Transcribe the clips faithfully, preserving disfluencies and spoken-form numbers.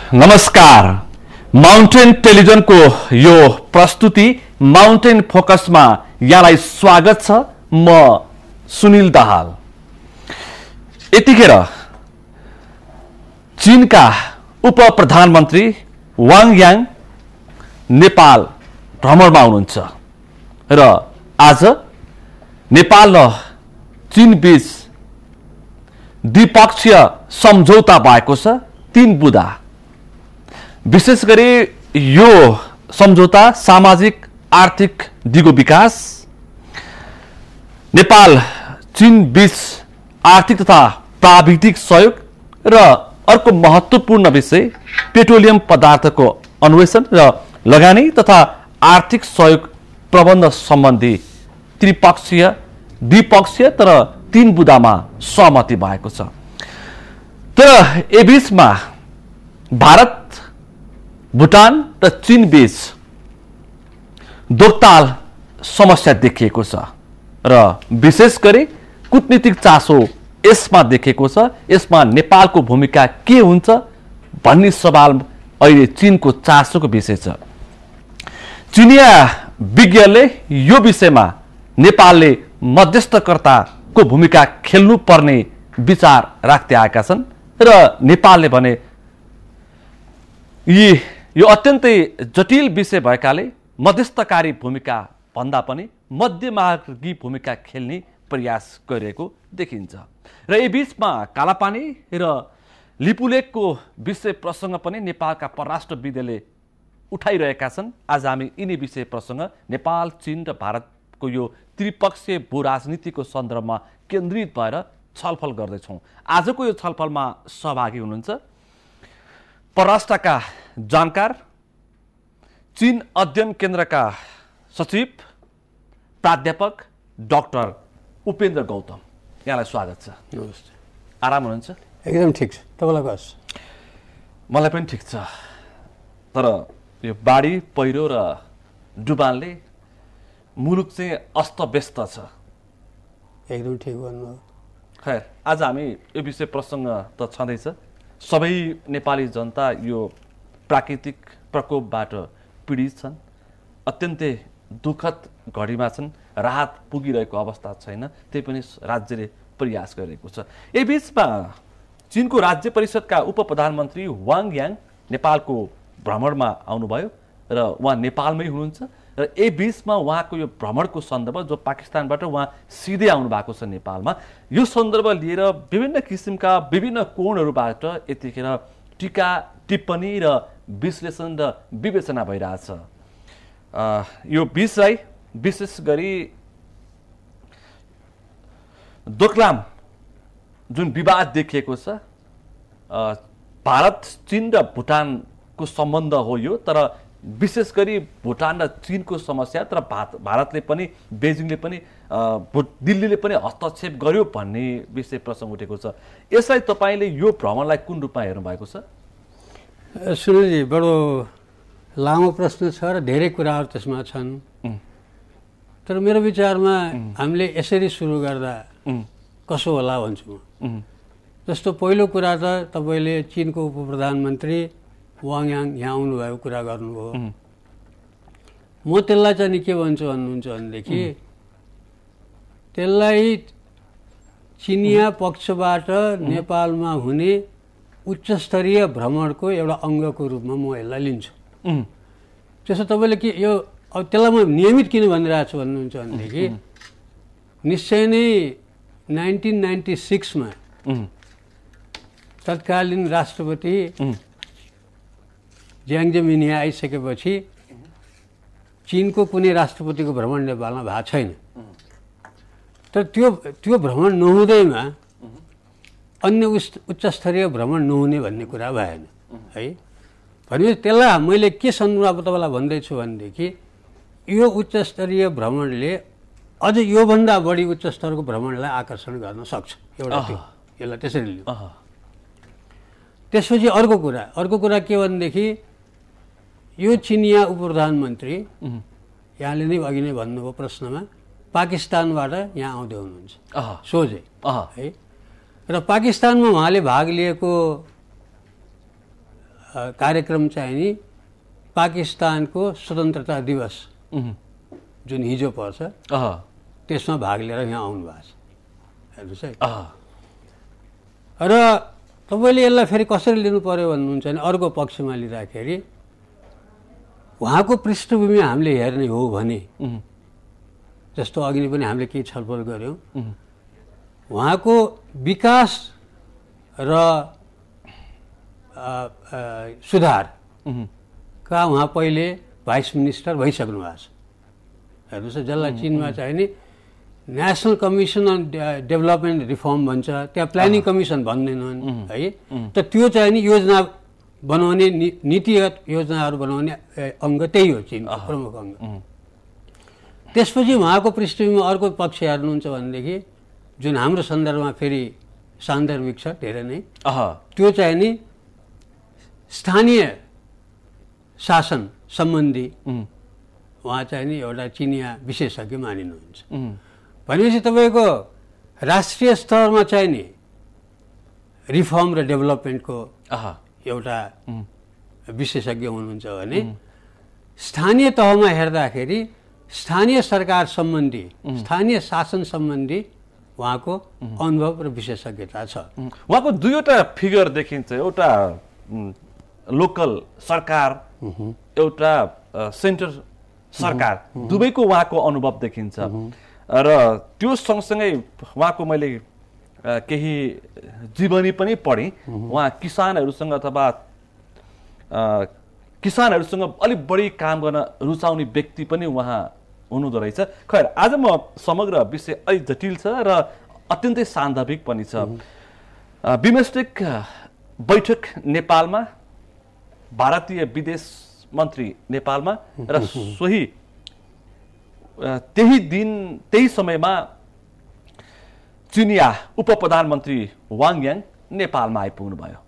नमस्कार mountain television को यो प्रस्तुति माउन्टेन फोकस में यहाँलाई स्वागत छ। म सुनिल दाहाल। यतिखेर चीनका उप प्रधानमन्त्री वाङ याङ नेपाल भ्रमणमा हुनुहुन्छ र आज नेपाल र चीन बीच द्विपक्षीय सम्झौता भएको छ तीन बुँदा। विशेष गरी यो सम्झौता सामाजिक आर्थिक दिगो विकास, नेपाल चीन बीच आर्थिक तथा प्राविधिक सहयोग र अर्को महत्त्वपूर्ण विषय पेट्रोलियम पदार्थको अन्वेषण र लगानी तथा आर्थिक सहयोग प्रबन्ध सम्बन्धी त्रिपक्षीय द्विपक्षीय तर तीन बुँदामा सहमति भएको छ। तर यसबीचमा भारत भुटान र चीन बीच दोकताल समस्या देखिएको छ र विशेष गरी कूटनीतिक चासो यसमा देखिएको छ। यसमा नेपालको भूमिका के हुन्छ भन्ने सवाल अहिले चीनको चासोको विषय छ। चीनिया विज्ञले यो विषयमा नेपालले मध्यस्थकर्ताको भूमिका खेल्नु पर्ने विचार राख्दै आएका छन् र नेपालले भने यी यो अत्यन्तै जटिल विषय भएकाले मध्यस्थकारी भूमिका भन्दा पनि मध्यमार्गी भूमिका खेल्ने प्रयास गरिरहेको देखिन्छ। र यी बीचमा कालापानी र लिपुलेकको विषय प्रसङ्ग पनि नेपालका परराष्ट्रविदले उठाइरहेका छन्। आज हामी यिनी विषय प्रसङ्ग नेपाल चीन र भारतको यो त्रिपक्षीय भू राजनीतिको सन्दर्भमा केन्द्रित भएर छलफल गर्दैछौँ। आजको यो छलफलमा सहभागी हुनुहुन्छ परराष्ट्रका जानकार, चीन अध्ययन केन्द्रका सचिव प्राध्यापक डाक्टर उपेन्द्र गौतम। यहाँलाई स्वागत छ। नमस्ते। आराम हुनुहुन्छ? एकदम ठिक छ। तपाईँलाई कस? मलाई पनि ठिक छ। तर यो बाढी पहिरो र डुबानले मुलुक चाहिँ अस्तव्यस्त छ। एकदम ठिक भन्नु। खैर, आज हामी यो विषय प्रसङ्ग त छँदैछ। सबै नेपाली जनता यो प्राकृतिक प्रकोपबाट पीडित छन्, अत्यन्तै दुःखद घडीमा छन्, राहत पुगिरहेको अवस्था छैन, त्यही पनि राज्यले प्रयास गरेको छ। यही बीचमा चीनको राज्य परिषदका उप प्रधानमन्त्री वाङ याङ नेपालको भ्रमणमा आउनुभयो र उहाँ नेपालमै हुनुहुन्छ र यही बीचमा उहाँको यो भ्रमणको सन्दर्भ जो पाकिस्तानबाट उहाँ सिधै आउनु भएको छ नेपालमा, यो सन्दर्भ लिएर विभिन्न किसिमका विभिन्न कोणहरूबाट यतिखेर टीका टिप्पणी र विश्लेषण र विवेचना भइरहेछ। यो विषय विशेष गरी दोकलाम जुन विवाद देखिएको छ, भारत चीन र भुटानको सम्बन्ध हो यो, तर विशेष गरी भुटान र चीनको समस्या, तर भारतले पनि बेजिङले पनि दिल्लीले पनि हस्तक्षेप गर्यो भन्ने विषय प्रसङ्ग उठेको छ। यसलाई तपाईँले यो भ्रमणलाई कुन रूपमा हेर्नु भएको छ? सुनिलजी, बडो लामो प्रश्न छ र धेरै कुराहरू त्यसमा छन्। तर मेरो विचारमा हामीले यसरी सुरु गर्दा कसो होला भन्छु म। जस्तो पहिलो कुरा त तपाईँले चीनको उप प्रधानमन्त्री वाङ याङ यहाँ आउनुभएको कुरा गर्नुभयो। म त्यसलाई चाहिँ नि के भन्छु भन्नुहुन्छ भनेदेखि त्यसलाई चिनिया पक्षबाट नेपालमा हुने उच्चस्तरीय भ्रमणको एउटा अङ्गको रूपमा म यसलाई लिन्छु। त्यसो तपाईँले के यो अब त्यसलाई म नियमित किन भनिरहेको छु भन्नुहुन्छ भनेदेखि निश्चय नै नाइन्टिन नाइन्टी सिक्समा तत्कालीन राष्ट्रपति ज्याङ जेमिनी आइसकेपछि चीनको कुनै राष्ट्रपतिको भ्रमण नेपालमा भएको छैन। तर त्यो त्यो भ्रमण नहुँदैमा अन्य उच्चस्तरीय भ्रमण नहुने भन्ने कुरा भएन है। भनेपछि त्यसलाई मैले के सन्दर्भमा तपाईँलाई भन्दैछु भनेदेखि यो उच्चस्तरीय भ्रमणले अझ योभन्दा बढी उच्चस्तरको भ्रमणलाई आकर्षण गर्न सक्छ। एउटा त्यो यसलाई त्यसरी लियो। त्यसपछि अर्को कुरा अर्को कुरा के भनेदेखि यो चिनिया उप प्रधानमन्त्री यहाँले नै अघि नै भन्नुभयो प्रश्नमा पाकिस्तानबाट यहाँ आउँदै हुनुहुन्छ सोझै है। र पाकिस्तानमा उहाँले भाग लिएको कार्यक्रम चाहिँ नि पाकिस्तानको स्वतन्त्रता दिवस जुन हिजो पर्छ त्यसमा भाग लिएर यहाँ आउनु भएको छ हेर्नुहोस् है। र तपाईँले यसलाई फेरि कसरी लिनु पर्यो भन्नुहुन्छ भने अर्को पक्षमा लिँदाखेरि उहाँको पृष्ठभूमि हामीले हेर्ने हो भने जस्तो अघि नै पनि हामीले केही छलफल गऱ्यौँ उहाँको विकास र सुधारका उहाँ पहिले भाइस मिनिस्टर भइसक्नु भएको छ हेर्नुहोस् जसलाई चिनमा चाहिँ नि national commission on development reform भन्छ त्यहाँ प्लानिङ कमिसन भन्दैनन् है त त्यो चाहिँ नि योजना बनाउने नीतिगत योजनाहरू बनाउने अङ्ग त्यही हो चिनको प्रमुख अङ्ग। त्यसपछि उहाँको पृष्ठभूमिमा अर्को पक्ष हेर्नुहुन्छ भनेदेखि जुन हाम्रो सन्दर्भमा फेरि सान्दर्भिक छ धेरै नै त्यो चाहिँ नि स्थानीय शासन सम्बन्धी उहाँ चाहिँ नि एउटा चिनिया विशेषज्ञ मानिनुहुन्छ भनेपछि तपाईँको राष्ट्रिय स्तरमा चाहिँ नि रिफर्म र डेभलपमेन्टको एउटा विशेषज्ञ हुनुहुन्छ भने स्थानीय तहमा हेर्दाखेरि स्थानीय सरकार सम्बन्धी स्थानीय शासन सम्बन्धी उहाँको अनुभव र विशेषज्ञता छ। उहाँको दुईवटा फिगर देखिन्छ एउटा लोकल सरकार एउटा सेन्टर सरकार दुवैको उहाँको अनुभव देखिन्छ र त्यो सँगसँगै उहाँको मैले केही जीवनी पनि पढेँ उहाँ किसानहरूसँग अथवा किसानहरूसँग अलिक बढी काम गर्न रुचाउने व्यक्ति पनि उहाँ हुनुहुँदो रहेछ। खैर आज म समग्र विषय अलिक जटिल छ र अत्यन्तै सान्दर्भिक पनि छ। बिमस्टेक बैठक नेपालमा भारतीय विदेश मन्त्री नेपालमा र सोही त्यही दिन त्यही समयमा चिनिया उप प्रधानमन्त्री वाङ याङ नेपालमा आइपुग्नु भयो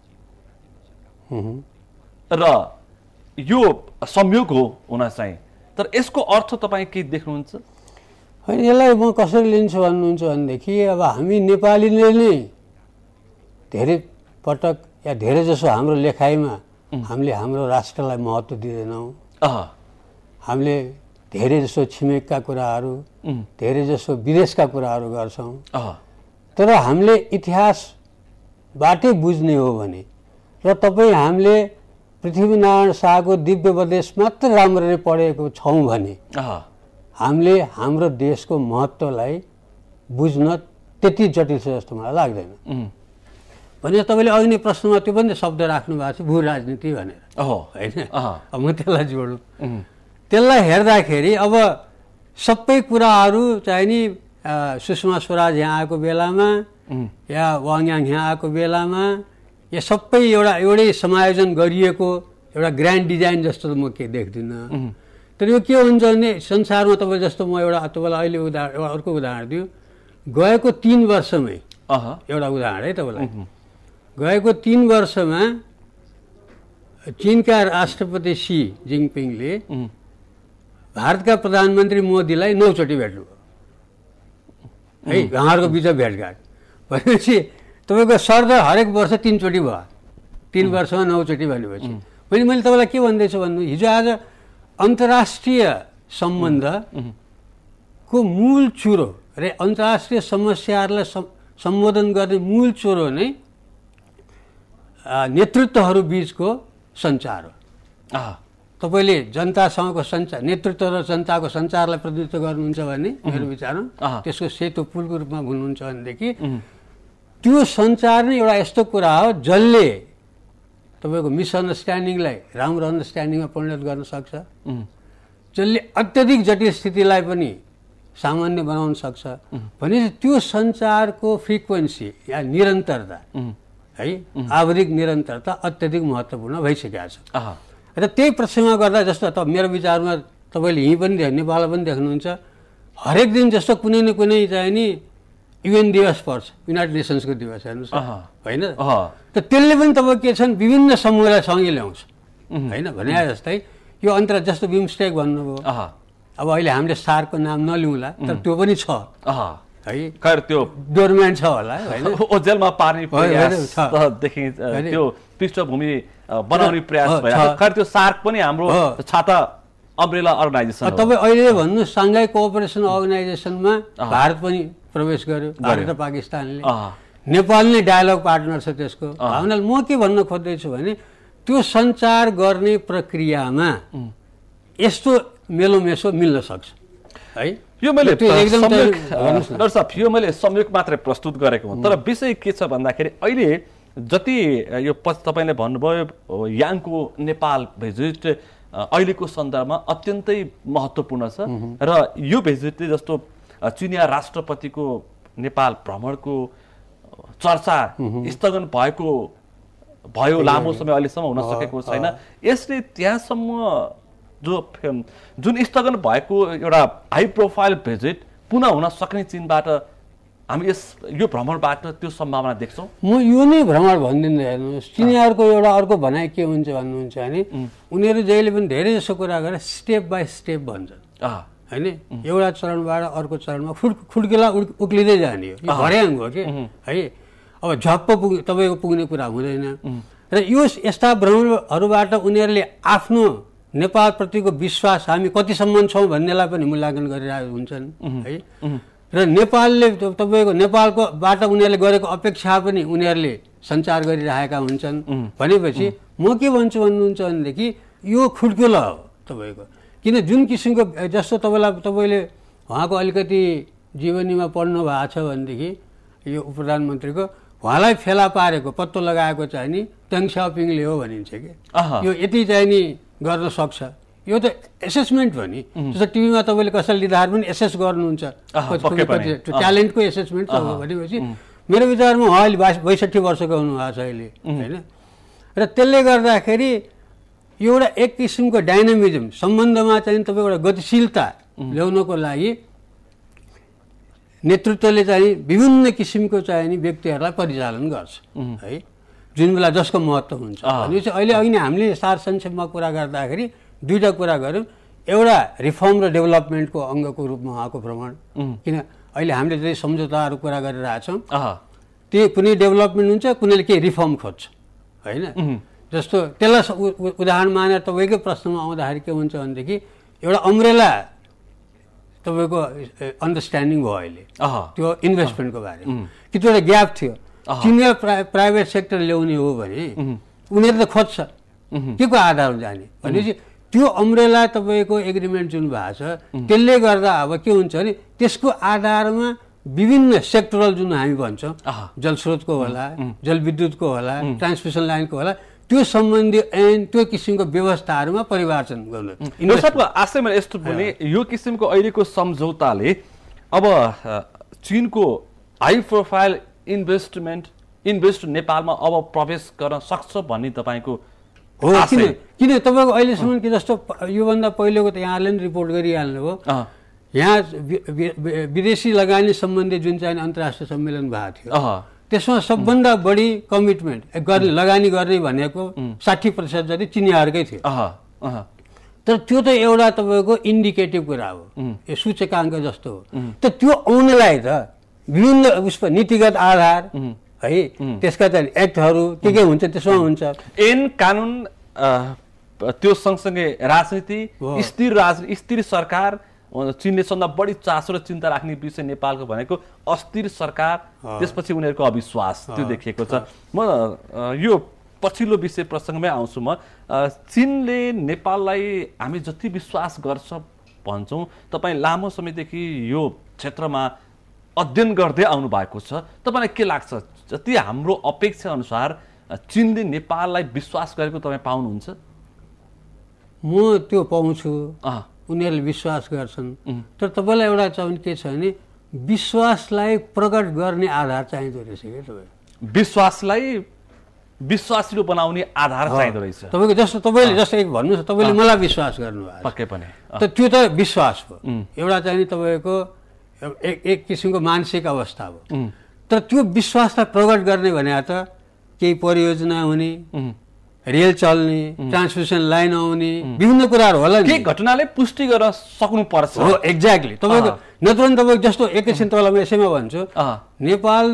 र यो संयोग हो हुन चाहिँ तर यसको अर्थ तपाईँ के देख्नुहुन्छ? होइन यसलाई म कसरी लिन्छु भन्नुहुन्छ भनेदेखि अब हामी नेपालीले नै धेरै पटक या धेरै जसो हाम्रो लेखाइमा हामीले हाम्रो राष्ट्रलाई महत्त्व दिँदैनौँ हामीले धेरै जसो छिमेकका कुराहरू धेरै जसो विदेशका कुराहरू गर्छौँ तर हामीले इतिहासबाटै बुझ्ने हो भने र तपाईँ हामीले पृथ्वीनारायण शाहको दिव्य उपदेश मात्र राम्ररी पढेको छौँ भने हामीले हाम्रो देशको महत्त्वलाई बुझ्न त्यति जटिल छ जस्तो मलाई लाग्दैन। भने तपाईँले अघि नै प्रश्नमा त्यो पनि शब्द राख्नु भएको छ भू राजनीति भनेर होइन अब म त्यसलाई जोडौँ त्यसलाई हेर्दाखेरि अब सबै कुराहरू चाहिँ नि सुषमा स्वराज यहाँ आएको बेलामा या वाङ याङ यहाँ आएको बेलामा यो सबै एउटा एउटै समायोजन गरिएको एउटा ग्रान्ड डिजाइन जस्तो त म के देख्दिनँ। तर यो के हुन्छ भने संसारमा तपाईँ जस्तो म एउटा तपाईँलाई अहिले उदाहरण एउटा अर्को उदाहरण दिउँ गएको तिन वर्षमै एउटा उदाहरण है तपाईँलाई गएको तिन वर्षमा चीनका राष्ट्रपति सी जिङपिङले भारतका प्रधानमन्त्री मोदीलाई नौचोटि भेट्नु है उहाँहरूको बिच भेटघाट भनेपछि तपाईँको शर्त हरेक वर्ष तिनचोटि भयो तिन वर्षमा नौचोटि भनेपछि मैले मैले तपाईँलाई के भन्दैछु भन्नु हिजो आज अन्तर्राष्ट्रिय सम्बन्धको मूल चुरो र अन्तर्राष्ट्रिय समस्याहरूलाई सम्बोधन गर्ने मूल चुरो नै नेतृत्वहरू बिचको सञ्चार हो। तपाईँले जनतासँगको सञ्चार नेतृत्व र जनताको सञ्चारलाई प्रतिनिधित्व गर्नुहुन्छ भने मेरो विचारमा त्यसको सेतो पुलको रूपमा हुनुहुन्छ भनेदेखि त्यो सञ्चार नै एउटा यस्तो कुरा हो जसले तपाईँको मिसअन्डरस्ट्यान्डिङलाई राम्रो अन्डरस्ट्यान्डिङमा परिणत गर्न सक्छ जसले अत्यधिक जटिल स्थितिलाई पनि सामान्य बनाउन सक्छ भनेपछि त्यो सञ्चारको फ्रिक्वेन्सी या निरन्तरता है आवधिक निरन्तरता अत्यधिक महत्त्वपूर्ण भइसकेको छ र त्यही प्रश्नमा गर्दा जस्तो त मेरो विचारमा तपाईँले यहीँ पनि नेपालमा पनि देख्नुहुन्छ हरेक दिन जस्तो कुनै न कुनै चाहिँ नि युएन दिवस पर्छ युनाइटेड नेसन्सको दिवस हेर्नुहोस् होइन त त्यसले पनि तपाईँ के छन् विभिन्न समूहलाई सँगै ल्याउँछ होइन भने जस्तै यो अन्तर जस्तो बिमस्टेक भन्नुभयो अब अहिले हामीले सार्कको नाम नलिउँला तर त्यो पनि छ है खैर त्यो डोरम्यान छ होला होइन ओझेलमा पार्ने प्रयास देखि त्यो पृष्ठभूमि बनाउने प्रयास भइरहेको खैर त्यो सार्क पनि हाम्रो छाता अम्ब्रेला अर्गनाइजेसन हो। तपाईँ अहिले भन्नु साङ्घाई कोअपरेसन अर्गनाइजेसनमा भारत पनि प्रवेश गर्यो, भारत र पाकिस्तानले। नेपाल नै डायलग पार्टनर छ त्यसको। भावनाले म के भन्न खोज्दैछु भने त्यो सञ्चार गर्ने प्रक्रियामा यस्तो मेलोमेसो मिल्न सक्छ है। यो मैले डाक्टर साहब यो मैले संयोग मात्रै प्रस्तुत गरेको हुँ, तर विषय के छ भन्दाखेरि अहिले जति यो तपाईँले भन्नुभयो याङको नेपाल भिजिट अहिलेको सन्दर्भमा अत्यन्तै महत्त्वपूर्ण छ र यो भिजिटले जस्तो चिनिया राष्ट्रपतिको नेपाल भ्रमणको चर्चा स्थगन भएको भयो लामो समय अहिलेसम्म हुन सकेको छैन। यसले त्यहाँसम्म जो जुन स्थगन भएको एउटा हाई प्रोफाइल भिजिट पुनः हुन सक्ने चीनबाट हामी यस यो भ्रमणबाट त्यो सम्भावना देख्छौँ। म यो नै भ्रमण भनिदिनु हेर्नुहोस्, चिनियाहरूको एउटा अर्को भनाइ के हुन्छ भन्नुहुन्छ भने उनीहरू जहिले पनि धेरै जसो कुरा गरेर स्टेप बाई स्टेप भन्छन् होइन, एउटा चरणबाट अर्को चरणमा खुड खुड्किला उक्लिँदै जाने हो, भर्याङ हो कि है। अब झप्प पुग तपाईँको पुग्ने कुरा हुँदैन र यो यस्ता भ्रमणहरूबाट उनीहरूले आफ्नो नेपालप्रतिको विश्वास हामी कतिसम्म छौँ भन्नेलाई पनि मूल्याङ्कन गरिरहेका हुन्छन् है। र नेपालले तपाईँको नेपालको बाट उनीहरूले गरेको अपेक्षा पनि उनीहरूले सञ्चार गरिरहेका हुन्छन् भनेपछि म के भन्छु भन्नुहुन्छ भनेदेखि यो खुड्किलो हो तपाईँको। किन जुन किसिमको जस्तो तपाईँलाई तपाईँले उहाँको अलिकति जीवनीमा पढ्नु भएको छ भनेदेखि यो प्रधानमन्त्रीको उहाँलाई फेला पारेको पत्तो लगाएको चाहिँ नि टेङ साओपिङले हो भनिन्छ कि यो यति चाहिँ नि गर्न सक्छ। यो त एसेसमेन्ट हो नि, जस्तो टिभीमा तपाईँले कसैले लिँदाखेरि पनि एसेस गर्नुहुन्छ, ट्यालेन्टको एसेसमेन्ट भनेपछि मेरो विचारमा उहाँ अहिले बाइस बैसठी वर्षको हुनुभएको छ अहिले होइन। र त्यसले गर्दाखेरि एउटा एक किसिमको डाइनामिजम सम्बन्धमा चाहिँ तपाईँ एउटा गतिशीलता ल्याउनको लागि नेतृत्वले चाहिँ विभिन्न किसिमको चाहिँ नि व्यक्तिहरूलाई परिचालन गर्छ है, जुन बेला जसको महत्त्व हुन्छ भनेपछि अहिले अघि नै हामीले सार संक्षेपमा कुरा गर्दाखेरि दुईवटा कुरा गऱ्यौँ। एउटा रिफर्म र डेभलपमेन्टको अङ्गको रूपमा उहाँको भ्रमण, किन अहिले हामीले चाहिँ सम्झौताहरू कुरा गरिरहेछौँ, त्यो कुनै डेभलपमेन्ट हुन्छ कुनैले केही रिफर्म खोज्छ होइन। जस्तो त्यसलाई उदाहरण मानेर तपाईँकै प्रश्नमा आउँदाखेरि के हुन्छ भनेदेखि एउटा अम्ब्रेला तपाईँको अन्डरस्ट्यान्डिङ भयो अहिले त्यो इन्भेस्टमेन्टको बारेमा, कि त्यो एउटा ग्याप थियो। चिनिया प्राइभेट सेक्टर ल्याउने हो भने उनीहरू त खोज्छ के को आधारमा जाने भनेपछि त्यो अम्ब्रेला तपाईँको एग्रिमेन्ट जुन भएको छ त्यसले गर्दा अब के हुन्छ भने त्यसको आधारमा विभिन्न सेक्टरल जुन हामी भन्छौँ जलस्रोतको होला, जलविद्युतको होला, ट्रान्समिसन लाइनको होला, त्यो सम्बन्धी ऐन त्यो किसिमको व्यवस्थाहरूमा परिवर्तन गर्नु। सबको आशय मैले यस्तो पनि यो किसिमको अहिलेको सम्झौताले अब चीनको हाई प्रोफाइल इन्भेस्टमेन्ट इन्भेस्ट नेपालमा अब प्रवेश गर्न सक्छ भन्ने तपाईँको हो। किन किन तपाईँको अहिलेसम्म के जस्तो योभन्दा पहिलेको त यहाँले पनि रिपोर्ट गरिहाल्नुभयो, यहाँ विदेशी लगानी सम्बन्धी जुन चाहिँ अन्तर्राष्ट्रिय सम्मेलन भएको थियो त्यसमा सबभन्दा बढी कमिटमेन्ट गर्ने लगानी गर्ने भनेको साठी प्रतिशत जति चिनियाहरूकै थियो। तर त्यो त एउटा तपाईँको इन्डिकेटिभ कुरा हो, यो सूचकाङ्क जस्तो हो। त त्यो आउनलाई त विभिन्न उसको नीतिगत आधार है, त्यसका चाहिँ एक्टहरू के के हुन्छ त्यसमा हुन्छ, ऐन कानुन, त्यो सँगसँगै राजनीति, स्थिर राजनीति, स्थिर सरकार। चीनले सबभन्दा बढी चासो र चिन्ता राख्ने विषय नेपालको भनेको अस्थिर सरकार, त्यसपछि उनीहरूको अविश्वास त्यो देखिएको छ। म यो पछिल्लो विषय प्रसङ्गमै आउँछु। म चीनले नेपाललाई हामी जति विश्वास गर्छ भन्छौँ, तपाईँ लामो समयदेखि यो क्षेत्रमा अध्ययन गर्दै आउनु भएको छ, तपाईँलाई के लाग्छ जति हाम्रो अपेक्षा अनुसार चीनले नेपाललाई विश्वास गरेको तपाईँ पाउनुहुन्छ? म त्यो पाउँछु, उनीहरूले विश्वास गर्छन्। तर तपाईँलाई एउटा चाहिँ के छ भने विश्वासलाई प्रकट गर्ने आधार चाहिँदो रहेछ कि तपाईँ विश्वासलाई विश्वासिलो बनाउने आधार चाहिँदो रहेछ तपाईँको। जस्तो तपाईँले जस्तो एक भन्नुहोस्, तपाईँले मलाई विश्वास गर्नुभयो पक्कै पनि, त त्यो त विश्वास हो, एउटा चाहिँ तपाईँको एक एक किसिमको मानसिक अवस्था हो। तर त्यो विश्वासलाई प्रकट गर्ने भने त केही परियोजना हुने, रेल चल्ने, ट्रान्समिसन लाइन आउने, विभिन्न कुराहरू होला नि, के घटनाले पुष्टि गर्न सक्नुपर्छ हो। एक्ज्याक्टली तपाईँको नत्र भने तपाईँको जस्तो एकैछिन तपाईँलाई म यसैमा भन्छु, नेपाल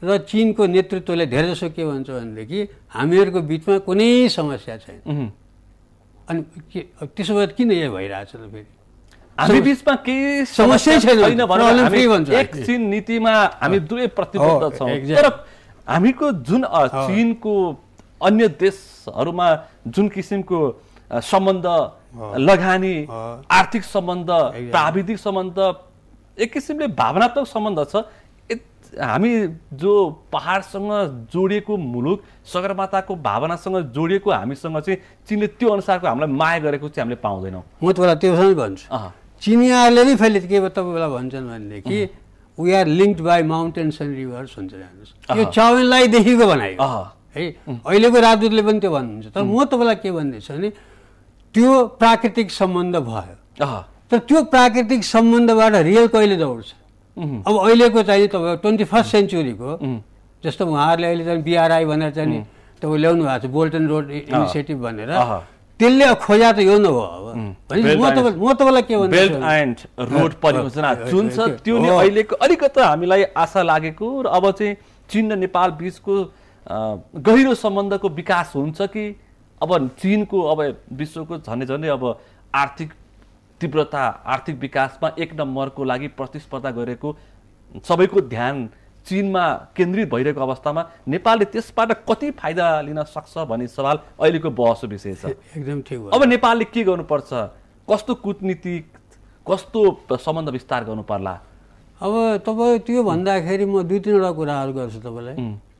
र चीनको नेतृत्वले धेरैजसो के भन्छ भनेदेखि हामीहरूको बिचमा कुनै समस्या छैन। अनि के त्यसो भए किन यो भइरहेछ त फेरि? हामी बिचमा केही समस्या छैन भने एक चीन नीतिमा हामी दुवै प्रतिबद्ध छौँ। तर हामीको जुन चीनको अन्य देशहरूमा जुन किसिमको सम्बन्ध, लगानी, आर्थिक सम्बन्ध, प्राविधिक सम्बन्ध, एक किसिमले भावनात्मक सम्बन्ध छ। हामी जो पहाडसँग जोडिएको मुलुक, सगरमाथाको भावनासँग जोडिएको हामीसँग चाहिँ चीनले त्यो अनुसारको हामीलाई माया गरेको चाहिँ हामीले पाउँदैनौँ। म तपाईँलाई त्यो पनि भन्छु, चिनियाहरूले नै फेरि के तपाईँलाई भन्छन् भनेदेखि we are linked by mountains and rivers भन्छ। हेर्नुहोस्, यो चाउमिनलाईदेखिको बनायो है, अहिलेको राजदूतले पनि त्यो भन्नुहुन्छ। तर म तपाईँलाई के भन्दैछु भने त्यो प्राकृतिक सम्बन्ध भयो, तर त्यो प्राकृतिक सम्बन्धबाट रियल कहिले दौड्छ? अब अहिलेको चाहिँ तपाईँ ट्वेन्टी फर्स्ट सेन्चुरीको जस्तो उहाँहरूले अहिले चाहिँ बिआरआई भनेर चाहिँ तपाईँ ल्याउनु भएको छ, बोल्टन रोड इनिसिएटिभ भनेर, त्यसले खोजा त यो नभयो। अब म तपाईँ म तपाईँलाई के भन्छु, बेल्ट एन्ड रोड परियोजना जुन छ त्यो नै अहिलेको अलिकति हामीलाई आशा लागेको र अब चाहिँ चीन र नेपाल बिचको गहिरो सम्बन्धको विकास हुन्छ कि अब चीनको अब विश्वको झन्डै झन्डै अब आर्थिक तीव्रता, आर्थिक विकासमा एक नम्बरको लागि प्रतिस्पर्धा गरेको सबैको ध्यान चीनमा केन्द्रित भइरहेको अवस्थामा नेपालले त्यसबाट कति फाइदा लिन सक्छ भन्ने सवाल अहिलेको बहसको विषय छ। एकदम ठिक। अब नेपालले के गर्नुपर्छ, कस्तो कूटनीति, कस्तो सम्बन्ध विस्तार गर्नु पर्ला? अब तपाईँ त्यो भन्दाखेरि म दुई तिनवटा कुराहरू गर्छु तपाईँलाई।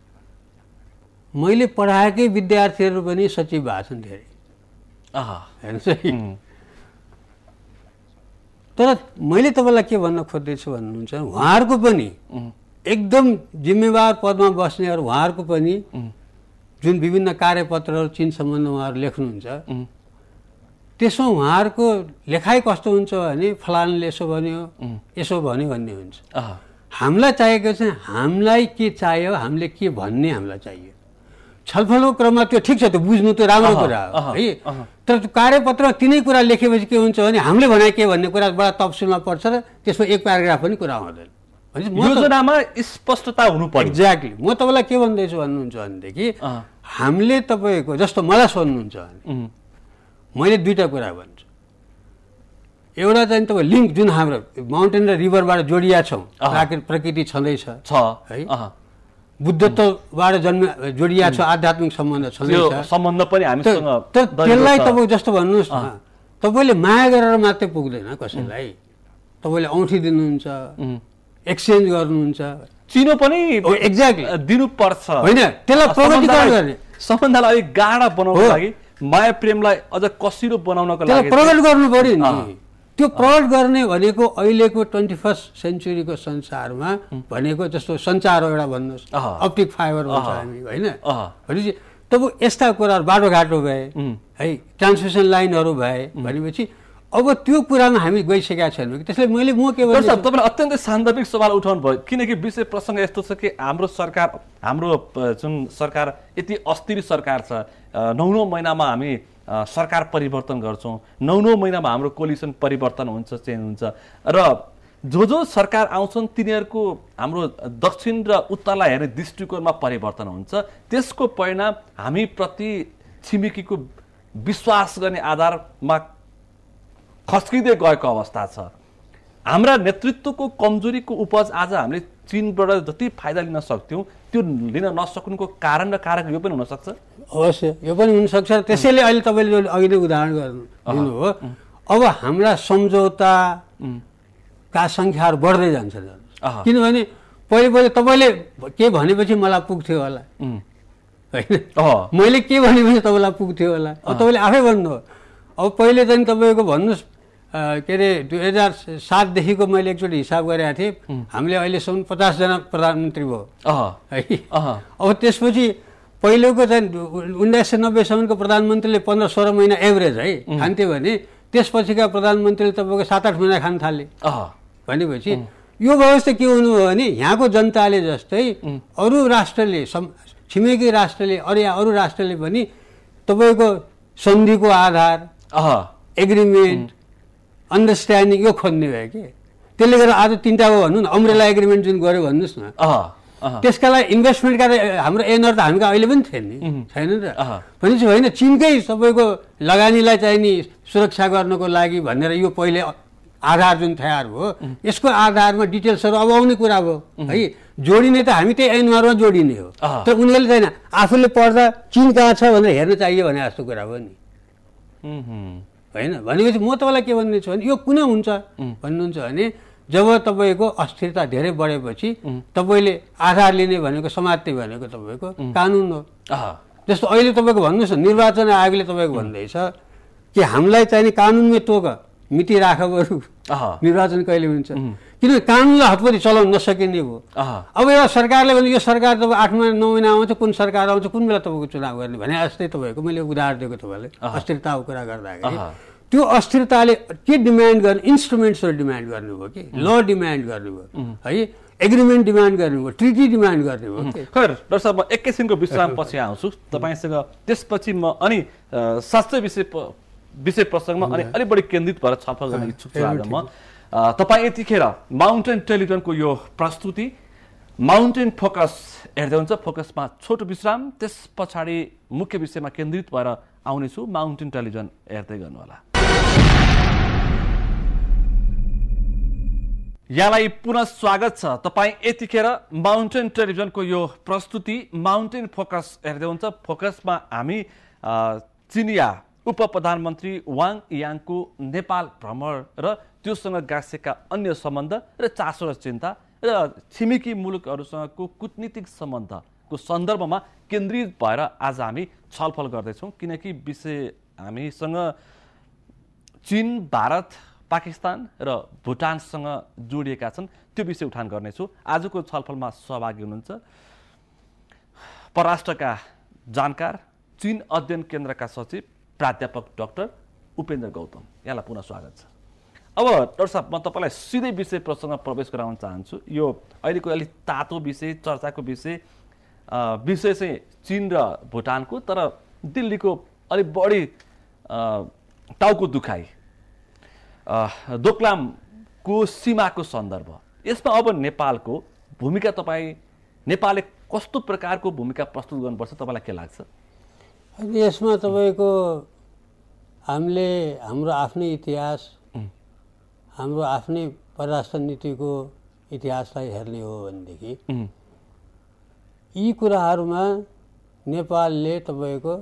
मैले पढाएकै विद्यार्थीहरू पनि सचिव भएको छन् धेरै, हेर्नुहोस् है। तर मैले तपाईँलाई के भन्न खोज्दैछु भन्नुहुन्छ, उहाँहरूको पनि एकदम जिम्मेवार पदमा बस्नेहरू उहाँहरूको पनि जुन विभिन्न कार्यपत्रहरू चीन सम्बन्धमा उहाँहरू लेख्नुहुन्छ, त्यसमा उहाँहरूको लेखाइ कस्तो हुन्छ भने फलानले यसो भन्यो, यसो भन्यो भन्ने हुन्छ। हामीलाई चाहिएको चाहिँ हामीलाई के चाहियो, हामीले के भन्ने हामीलाई चाहियो। छलफलको क्रममा त्यो ठिक छ, त्यो बुझ्नु त राम्रो कुरा हो है। तर त्यो कार्यपत्रमा तिनै कुरा लेखेपछि के हुन्छ भने हामीले भने के भन्ने कुरा बडा तफसिलमा पर्छ र त्यसमा एक प्याराग्राफ पनि कुरा हुँदैन। योजनामा स्पष्टता हुनु पर्यो। एक्ज्याक्टली। म तपाईँलाई के भन्दैछु भन्नुहुन्छ भनेदेखि हामीले तपाईँको जस्तो मलाई सोध्नुहुन्छ भने मैले दुईवटा कुरा भन्छु। एउटा चाहिँ तपाईँ लिङ्क जुन हाम्रो माउन्टेन र रिभरबाट जोडिया छौँ, प्रकृति छँदैछ है, बुद्धत्वबाट जन्म जोडिया छ, आध्यात्मिक सम्बन्ध छँदैछ, सम्बन्ध पनि हामीसँग। तर त्यसलाई तपाईँ जस्तो भन्नुहोस् न, तपाईँले माया गरेर मात्रै पुग्दैन कसैलाई, तपाईँले औँठी दिनुहुन्छ, एक्सचेन्ज गर्नुहुन्छ, चिनो पनि एक्ज्याक्टली दिनुपर्छ होइन। त्यसलाई प्रगतिकरण गर्ने सम्बन्धलाई अलिक गाढा बनाउनको लागि, माया प्रेमलाई अझ कसिलो बनाउनको लागि प्रकट गर्नु पर्यो नि। त्यो प्रकट गर्ने भनेको अहिलेको ट्वेन्टी फर्स्ट सेन्चुरीको संसारमा भनेको जस्तो सञ्चार एउटा भन्नुहोस्, अप्टिक फाइबर भन्छ हामी होइन, भनेपछि तब यस्ता कुराहरू बाटोघाटो भए है, ट्रान्समिसन लाइनहरू भए भनेपछि अब त्यो कुरामा हामी गइसकेका छैनौँ कि। त्यसले मैले म के भन्छु, तपाईँले अत्यन्तै सान्दर्भिक सवाल उठाउनु भयो, किनकि विषय प्रसङ्ग यस्तो छ कि हाम्रो सरकार, हाम्रो जुन सरकार यति अस्थिर सरकार छ, नौ नौ महिनामा हामी सरकार परिवर्तन गर्छौँ, नौ नौ महिनामा हाम्रो कोलिसन परिवर्तन हुन्छ, चेन्ज हुन्छ, र जो जो सरकार आउँछन् तिनीहरूको हाम्रो दक्षिण र उत्तरलाई हेर्ने दृष्टिकोणमा परिवर्तन हुन्छ। त्यसको परिणाम हामीप्रति छिमेकीको विश्वास गर्ने आधारमा खस्किँदै गएको अवस्था छ। हाम्रा नेतृत्वको कमजोरीको उपज आज हामीले चीनबाट जति फाइदा लिन सक्थ्यौँ त्यो लिन नसक्नुको कारण र कारक यो पनि हुनसक्छ। अवश्य यो पनि हुनसक्छ। त्यसैले अहिले तपाईँले अघि नै उदाहरण गर्नु हो, अब हाम्रा सम्झौताका सङ्ख्याहरू बढ्दै जान्छ। किनभने पहिले पहिले तपाईँले के भनेपछि मलाई पुग्थ्यो होला होइन, मैले के भनेपछि तपाईँलाई पुग्थ्यो होला, अब तपाईँले आफै भन्नु हो। अब पहिले चाहिँ तपाईँको भन्नुहोस् के अरे दुई हजार सातदेखिको मैले एकचोटि हिसाब गरेको थिएँ, हामीले अहिलेसम्म पचासजना प्रधानमन्त्री भयो है। अब त्यसपछि पहिलेको चाहिँ उन्नाइस सय नब्बेसम्मको प्रधानमन्त्रीले पन्ध्र सोह्र महिना एभरेज है खान्थ्यो भने त्यसपछिका प्रधानमन्त्रीले तपाईँको सात आठ महिना खान थाले भनेपछि यो व्यवस्था के हुनु हो भने यहाँको जनताले जस्तै अरू राष्ट्रले, छिमेकी राष्ट्रले, अरू अरू राष्ट्रले पनि तपाईँको सन्धिको आधार, एग्रिमेन्ट, अन्डरस्ट्यान्डिङ यो खोज्ने भयो कि। त्यसले गर्दा आज तिनवटा हो भन्नु न, अम्ब्रेला एग्रिमेन्ट जुन गऱ्यो भन्नुहोस् न, त्यसका लागि इन्भेस्टमेन्टका हाम्रो एनर त हामीको अहिले पनि थिएन नि छैन नि त भनेपछि होइन चिनकै सबैको लगानीलाई चाहिँ नि सुरक्षा गर्नको लागि भनेर यो पहिले आधार जुन तयार भयो यसको आधारमा डिटेल्सहरू अब आउने कुरा भयो है जोडिने त हामी त्यही एनआरमा जोडिने हो तर उनीहरूले चाहिँ आफूले पढ्दा चिन कहाँ छ भनेर हेर्न चाहियो भने जस्तो कुरा हो नि होइन भनेपछि म तपाईँलाई के भन्दैछु भने यो कुन हुन्छ भन्नुहुन्छ भने जब तपाईँको अस्थिरता धेरै बढेपछि तपाईँले आधार लिने भनेको समात्ने भनेको तपाईँको कानुन हो जस्तो अहिले तपाईँको भन्नुहोस् न निर्वाचन आयोगले तपाईँको भन्दैछ कि हामीलाई चाहिने कानुनमै तोक मिति राख बरु निर्वाचन कहिले हुन्छ किनभने कानुनलाई हतपति चलाउन नसकिने भयो अब एउटा सरकारले भने यो सरकार जब आठ महिना नौ महिना आउँछ कुन सरकार आउँछ कुन बेला तपाईँको चुनाव गर्ने भने जस्तै तपाईँको मैले उदाहरण दिएको तपाईँलाई अस्थिरताको कुरा गर्दाखेरि त्यो अस्थिरताले के डिमान्ड गर्ने इन्स्ट्रुमेन्ट्सहरू डिमान्ड गर्नुभयो कि ल डिमान्ड गर्नुभयो है एग्रिमेन्ट डिमान्ड गर्नुभयो ट्रिटी डिमान्ड गर्नुभयो खैर डाक्टर साहब म एकैछिनको विश्राम पछि आउँछु तपाईँसँग त्यसपछि म अनि शास्त्रीय विषय विषय प्रसङ्गमा अनि अलिक बढी केन्द्रित भएर छलफल गर्न इच्छुक छु आज म तपाईँ यतिखेर माउन्टेन टेलिभिजनको यो प्रस्तुति माउन्टेन फोकस हेर्दै हुन्छ फोकसमा छोटो विश्राम त्यस पछाडि मुख्य विषयमा केन्द्रित भएर आउनेछु माउन्टेन टेलिभिजन हेर्दै गर्नुहोला यहाँलाई पुनः स्वागत छ तपाईँ यतिखेर माउन्टेन टेलिभिजनको यो प्रस्तुति माउन्टेन फोकस हेर्दै हुन्छ फोकसमा हामी चिनिया उप प्रधानमन्त्री वाङ याङको नेपाल भ्रमण र त्योसँग गाँसेका अन्य सम्बन्ध र चासो र चिन्ता र छिमेकी मुलुकहरूसँगको कूटनीतिक सम्बन्धको सन्दर्भमा केन्द्रित भएर आज हामी छलफल गर्दैछौँ किनकि विषय हामीसँग चीन भारत पाकिस्तान र भुटानसँग जोडिएका छन् त्यो विषय उठान गर्नेछु आजको छलफलमा सहभागी हुनुहुन्छ परराष्ट्रका जानकार चीन अध्ययन केन्द्रका सचिव प्राध्यापक डाक्टर उपेन्द्र गौतम यहाँलाई पुनः स्वागत छ अब डाक्टर साहब म तपाईँलाई सिधै विषय प्रसङ्गमा प्रवेश गराउन चाहन्छु यो अहिलेको अलिक तातो विषय चर्चाको विषय विषय चाहिँ चीन र भुटानको तर दिल्लीको अलिक बढी टाउको दुखाइ दोक्लामको सीमाको सन्दर्भ यसमा अब नेपालको भूमिका तपाईँ नेपालले कस्तो प्रकारको भूमिका प्रस्तुत गर्नुपर्छ तपाईँलाई के लाग्छ यसमा तपाईँको हामीले हाम्रो आफ्नै इतिहास हाम्रो आफ्नै परराष्ट्र नीतिको इतिहासलाई हेर्ने हो भनेदेखि यी कुराहरूमा नेपालले तपाईँको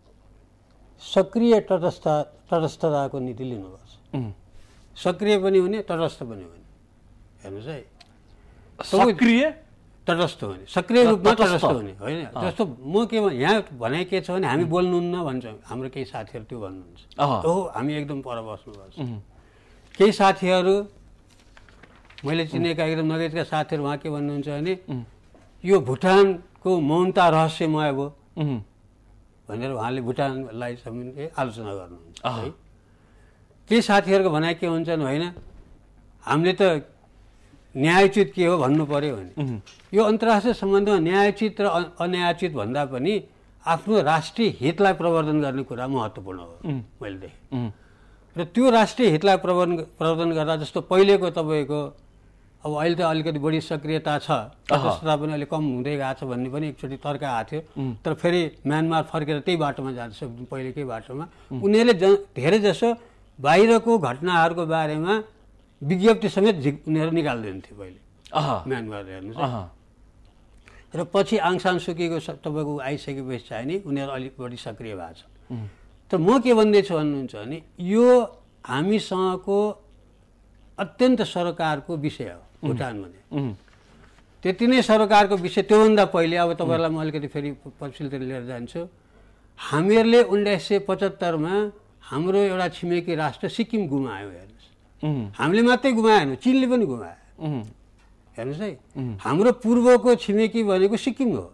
सक्रिय तटस्थ तटस्थताको नीति लिनुपर्छ सक्रिय पनि हुने तटस्थ पनि हुने हेर्नुहोस् है सक्रिय तटस्थ हुने सक्रिय रूपमा तटस्थ हुने होइन जस्तो म के यहाँ भनाइ के छ भने हामी बोल्नुहुन्न भन्छ हाम्रो केही साथीहरू त्यो भन्नुहुन्छ ओहो हामी एकदम पर बस्नुपर्छ केही साथीहरू मैले चिनेका एकदम नजिकका साथीहरू उहाँ के भन्नुहुन्छ भने यो भुटानको मौनता रहस्यमय भयो भनेर उहाँले भुटानलाई आलोचना गर्नुहुन्छ है केही साथीहरूको भनाइ के हुन्छन् होइन हामीले त न्यायोचित के हो भन्नु पर्यो भने यो अन्तर्राष्ट्रिय सम्बन्धमा न्यायोचित र अन्यायोचित भन्दा पनि आफ्नो राष्ट्रिय हितलाई प्रवर्धन गर्ने कुरा महत्त्वपूर्ण हो मैले देखेँ र त्यो राष्ट्रिय हितलाई प्रवर्धन प्रवर्धन गर्दा जस्तो पहिलेको तपाईँको अब अहिले त अलिकति बढी सक्रियता छ तटस्थता पनि अलिक कम हुँदै गएको छ भन्ने पनि एकचोटि तर्क आएको थियो तर फेरि म्यानमार फर्केर त्यही बाटोमा जान्छ पहिलेकै बाटोमा उनीहरूले ज धेरै जसो बाहिरको घटनाहरूको बारेमा विज्ञप्ति समेत उनीहरू निकाल्दैन्थ्यो पहिले म्यानमार हेर्नुहोस् र पछि आङ सान सुकीको तपाईँको आइसकेपछि चाहिँ नि उनीहरू अलिक बढी सक्रिय भएको छ तर म के भन्दैछु भन्नुहुन्छ भने यो हामीसँगको अत्यन्त सरोकारको विषय हो भुटान भने त्यति नै सरोकारको विषय त्योभन्दा पहिले अब तपाईँहरूलाई म अलिकति फेरि पछिल्लोतिर लिएर जान्छु हामीहरूले उन्नाइस सय पचहत्तरमा हाम्रो एउटा छिमेकी राष्ट्र सिक्किम गुमायो हेर्नुहोस् हामीले मात्रै गुमाएन चिनले पनि गुमायो हेर्नुहोस् है हाम्रो पूर्वको छिमेकी भनेको सिक्किम हो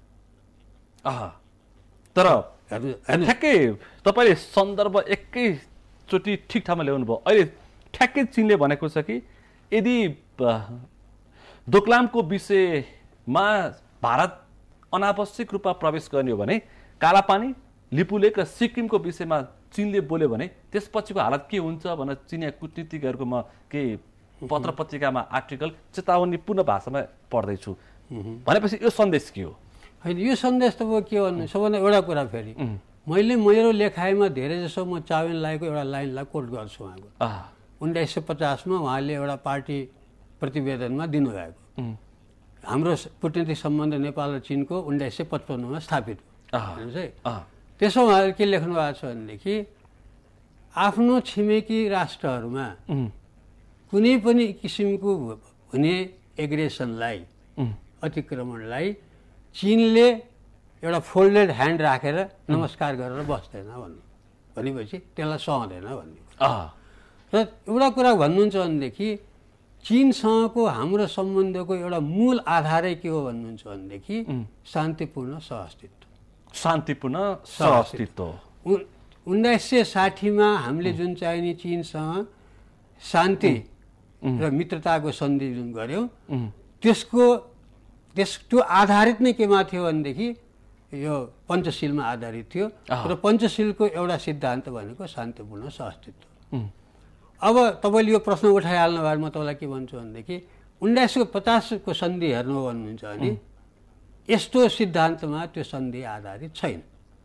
तर ठ्याक्कै तपाईँले सन्दर्भ एकैचोटि ठिक ठाउँमा ल्याउनु भयो अहिले ठ्याक्कै चिनले भनेको छ कि यदि दोक्लामको विषयमा भारत अनावश्यक रूपमा प्रवेश गर्ने हो भने कालापानी लिपुलेक र सिक्किमको विषयमा चिनले बोल्यो भने त्यसपछिको हालत के हुन्छ भनेर चिनिया कूटनीतिकहरूको म केही पत्र पत्रिकामा आर्टिकल चेतावनी पूर्ण भाषामा पढ्दैछु भनेपछि यो सन्देश के हो? होइन, यो सन्देश त अब के भन्नु, सबभन्दा एउटा कुरा फेरि मैले मेरो लेखाइमा धेरै जसो म चावेन लाएको एउटा लाइनलाई कोट गर्छु उहाँको। उन्नाइस सय पचासमा उहाँले एउटा पार्टी प्रतिवेदनमा दिनुभएको, हाम्रो कूटनीतिक सम्बन्ध नेपाल र चिनको उन्नाइस सय पचपन्नमा स्थापित हेर्नुहोस् है। त्यसो उहाँले के लेख्नु भएको छ भनेदेखि आफ्नो छिमेकी राष्ट्रहरूमा कुनै पनि किसिमको हुने एग्रेसनलाई, अतिक्रमणलाई चीनले एउटा फोल्डेड ह्यान्ड राखेर नमस्कार गरेर बस्दैन भन्नु भनेपछि त्यसलाई सहँदैन भन्ने। र एउटा कुरा भन्नुहुन्छ भनेदेखि चीनसँगको हाम्रो सम्बन्धको एउटा मूल आधारै के हो भन्नुहुन्छ भनेदेखि शान्तिपूर्ण सहअस्तित्व। शान्तिपूर्ण सहअस्तित्व उन्नाइस सय साठीमा हामीले जुन चाहिने चीनसँग शान्ति र मित्रताको सन्धि जुन गऱ्यौँ त्यसको त्यस त्यो आधारित नै केमा थियो भनेदेखि यो पञ्चशीलमा आधारित थियो र पञ्चशीलको एउटा सिद्धान्त भनेको शान्तिपूर्ण सहअस्तित्व। अब तपाईँले यो प्रश्न उठाइहाल्नु भएर म तपाईँलाई के भन्छु भनेदेखि उन्नाइस सय पचासको सन्धि हेर्नु भन्नुहुन्छ भने यस्तो सिद्धान्तमा त्यो सन्धि आधारित छैन।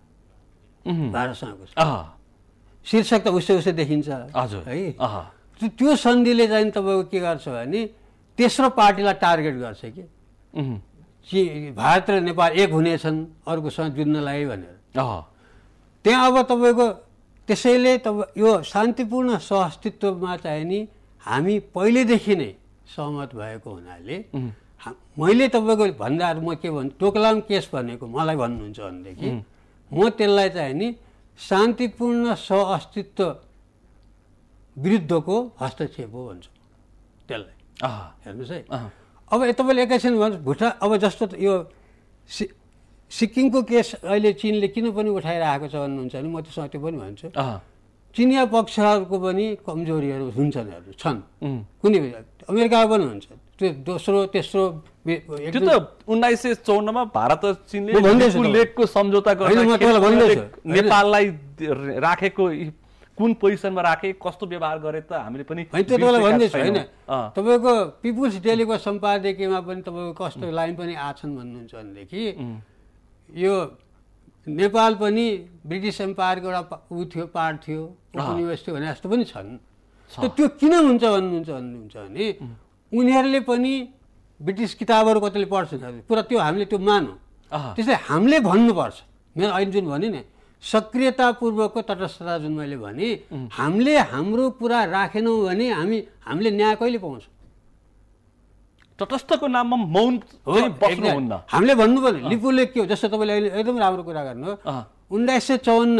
भारतसँगको शीर्षक त उसै उसै देखिन्छ है। त्यो सन्धिले चाहिँ तपाईँको के गर्छ भने तेस्रो पार्टीलाई टार्गेट गर्छ कि भारत र नेपाल एक हुनेछन् अर्कोसँग जुझ्नलाई भनेर। त्यहाँ अब तपाईँको त्यसैले तपाईँ यो शान्तिपूर्ण सहअस्तित्वमा चाहिँ नि हामी पहिलेदेखि नै सहमत भएको हुनाले मैले तपाईँको भन्दा म के भन्छु, टोकलाम केस भनेको मलाई भन्नुहुन्छ भनेदेखि म त्यसलाई चाहिँ नि शान्तिपूर्ण सहअस्तित्व विरुद्धको हस्तक्षेप हो भन्छु त्यसलाई। हेर्नुहोस् है, अब तपाईँले एकैछिन भन्नु भुटान, अब जस्तो यो सि सिक्किमको केस अहिले चीनले किन पनि उठाइरहेको छ भन्नुहुन्छ भने म त्यसमा त्यो पनि भन्छु। चिनिया पक्षहरूको पनि कमजोरीहरू हुन्छन्, छन् कुनै अमेरिका पनि हुन्छ। त्यो दोस्रो तेस्रो त्यो त उन्नाइस सय चौन्नमा भारत र चीनले लेकको सम्झौता गर्दा नेपाललाई राखेको कुन पोजिसनमा राखे, कस्तो व्यवहार गरे त हामीले पनि त्यो तपाईँलाई भन्दैछु होइन। तपाईँको पिपुल्स डेलीको सम्पादकीयमा पनि तपाईँको कस्तो लाइन पनि आछन् भन्नुहुन्छ भनेदेखि यो नेपाल पनि ब्रिटिस एम्पायरको एउटा ऊ थियो, पार्ट थियो, उपनिवेश थियो भने जस्तो पनि छन्। त्यो किन हुन्छ भन्नुहुन्छ भन्नुहुन्छ भने उनीहरूले पनि ब्रिटिस किताबहरू कतिले पढ्छन् पुरा, त्यो हामीले त्यो मानौँ। त्यसले हामीले भन्नुपर्छ। मेरो अहिले जुन भने नि सक्रियतापूर्वकको तटस्थता जुन मैले भने, हामीले हाम्रो कुरा राखेनौँ भने हामी हामीले न्याय कहिले पाउँछौँ? तटस्थको नाममा मौन बस्नुहुन्न। हामीले भन्नु पर्ने लिपुलेख के हो, जस्तो तपाईँले अहिले एकदम राम्रो कुरा गर्नु हो। उन्नाइस सय चौवन्न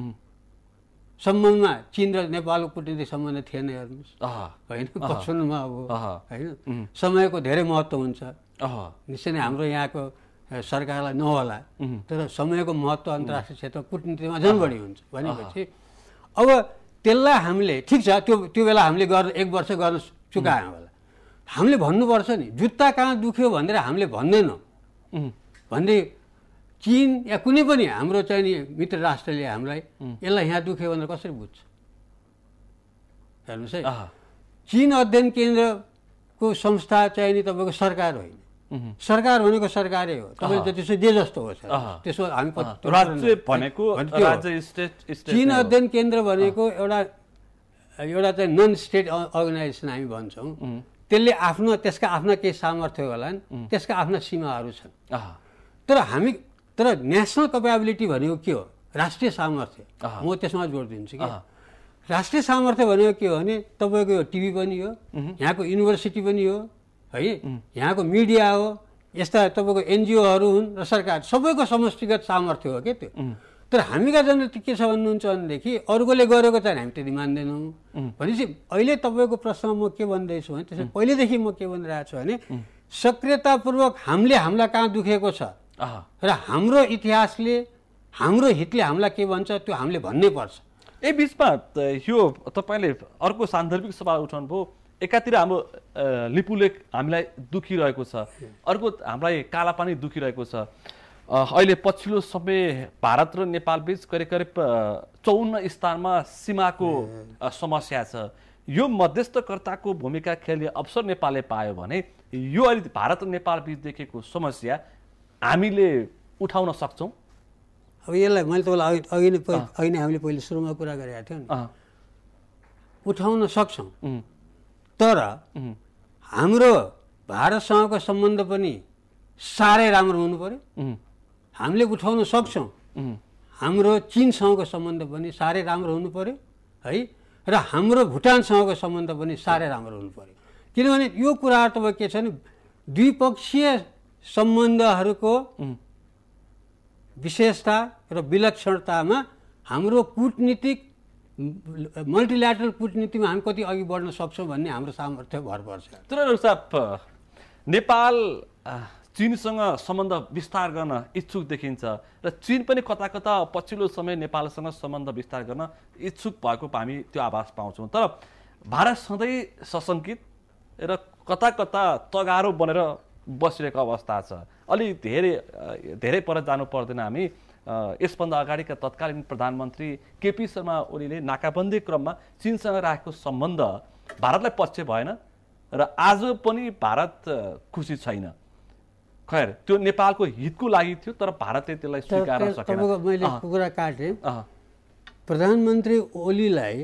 सम्बन्धमा चीन र नेपालको कूटनीतिक सम्बन्ध थिएन हेर्नुहोस् होइन। पछुनमा अब होइन समयको धेरै महत्त्व हुन्छ, निश्चय नै हाम्रो यहाँको सरकारलाई नहोला, तर समयको महत्त्व अन्तर्राष्ट्रिय क्षेत्रमा कूटनीतिमा झन् बढी हुन्छ भनेपछि अब त्यसलाई हामीले ठिक छ, त्यो त्यो बेला हामीले गर्न एक वर्ष गर्न चुकायौँ होला। हामीले भन्नुपर्छ नि जुत्ता कहाँ दुख्यो भनेर हामीले भन्दैनौँ भन्ने चीन या कुनै पनि हाम्रो चाहिँ नि मित्र राष्ट्रले हामीलाई यसलाई यहाँ दुख्यो भनेर कसरी बुझ्छ? हेर्नुहोस् है, चीन अध्ययन केन्द्रको संस्था चाहिँ नि तपाईँको सरकार होइन, सरकार भनेको सरकारै हो। तपाईँले त्यसो जे जस्तो हो त्यसो हामी राज्य भनेको राज्य स्टेट, चीन अध्ययन केन्द्र भनेको एउटा एउटा चाहिँ नन स्टेट अर्गनाइजेसन हामी भन्छौँ। त्यसले आफ्नो त्यसका आफ्ना केही सामर्थ्य होलान्, त्यसका आफ्ना सीमाहरू छन्। तर हामी तर नेसनल क्यापेबिलिटी भनेको के हो? राष्ट्रिय सामर्थ्य। म त्यसमा जोड दिन्छु कि राष्ट्रिय सामर्थ्य भनेको के हो भने तपाईँको यो टिभी पनि हो, यहाँको युनिभर्सिटी पनि हो है, यहाँको मिडिया हो, यस्ता तपाईँको एनजिओहरू हुन् र सरकार सबैको समष्टिगत सामर्थ्य हो क्या त्यो। तर हामीका जनता के छ भन्नुहुन्छ भनेदेखि अरूकोले गरेको चाहिँ हामी त्यति मान्दैनौँ भनेपछि अहिले तपाईँको प्रश्नमा म के भन्दैछु भने त्यसै पहिलेदेखि म के भनिरहेको छु भने सक्रियतापूर्वक हामीले हामीलाई कहाँ दुखेको छ र हाम्रो इतिहासले हाम्रो हितले हामीलाई के भन्छ त्यो हामीले भन्नै पर्छ। यही बिचमा यो तपाईँले अर्को सान्दर्भिक सवाल उठाउनु भयो। एकातिर हाम्रो लिपुलेख हामीलाई दुखिरहेको छ, अर्को हामीलाई कालापानी दुखिरहेको छ। अहिले पछिल्लो समय भारत र नेपाल बीच करिब करिब चौन्न स्थानमा सीमाको समस्या छ। यो मध्यस्थकर्ताको भूमिका खेल्ने अवसर नेपालले पायो भने यो अहिले भारत र नेपाल बीच देखेको समस्या हामीले उठाउन सक्छौँ? अब यसलाई मैले तपाईँलाई अघि नै अघि नै हामीले पहिले सुरुमा कुरा गरेका थियौँ नि, उठाउन सक्छौँ। तर हाम्रो भारतसँगको सम्बन्ध पनि साह्रै राम्रो हुनु पर्यो। हामीले उठाउन सक्छौँ, हाम्रो चिनसँगको सम्बन्ध पनि साह्रै राम्रो हुनु पर्यो है, र हाम्रो भुटानसँगको सम्बन्ध पनि साह्रै राम्रो हुनु पर्यो। किनभने यो कुराहरू तपाईँ के छ भने द्विपक्षीय सम्बन्धहरूको विशेषता र विलक्षणतामा हाम्रो कूटनीतिक मल्टिल्याटरल कूटनीतिमा हामी कति अघि बढ्न सक्छौँ भन्ने हाम्रो सामर्थ्य भर पर्छ। तर साहब, नेपाल चीनसँग सम्बन्ध विस्तार गर्न इच्छुक देखिन्छ र चीन पनि कता कता पछिल्लो समय नेपालसँग सम्बन्ध विस्तार गर्न इच्छुक भएको हामी त्यो आभास पाउँछौँ। तर भारत सधैँ सशङ्कित र कता कता तगारो बनेर बसिरहेको अवस्था छ। अलि धेरै धेरै पर जानु पर्दैन, हामी यसभन्दा अगाडिका तत्कालीन प्रधानमन्त्री केपी शर्मा ओलीले नाकाबन्दी क्रममा चीनसँग राखेको सम्बन्ध भारतलाई पक्ष भएन र आज पनि भारत खुसी छैन। खैर, त्यो नेपालको हितको लागि थियो, तर भारतले त्यसलाई स्वीकार्न सकेन। मैले कुरा काटेँ, प्रधानमन्त्री ओलीलाई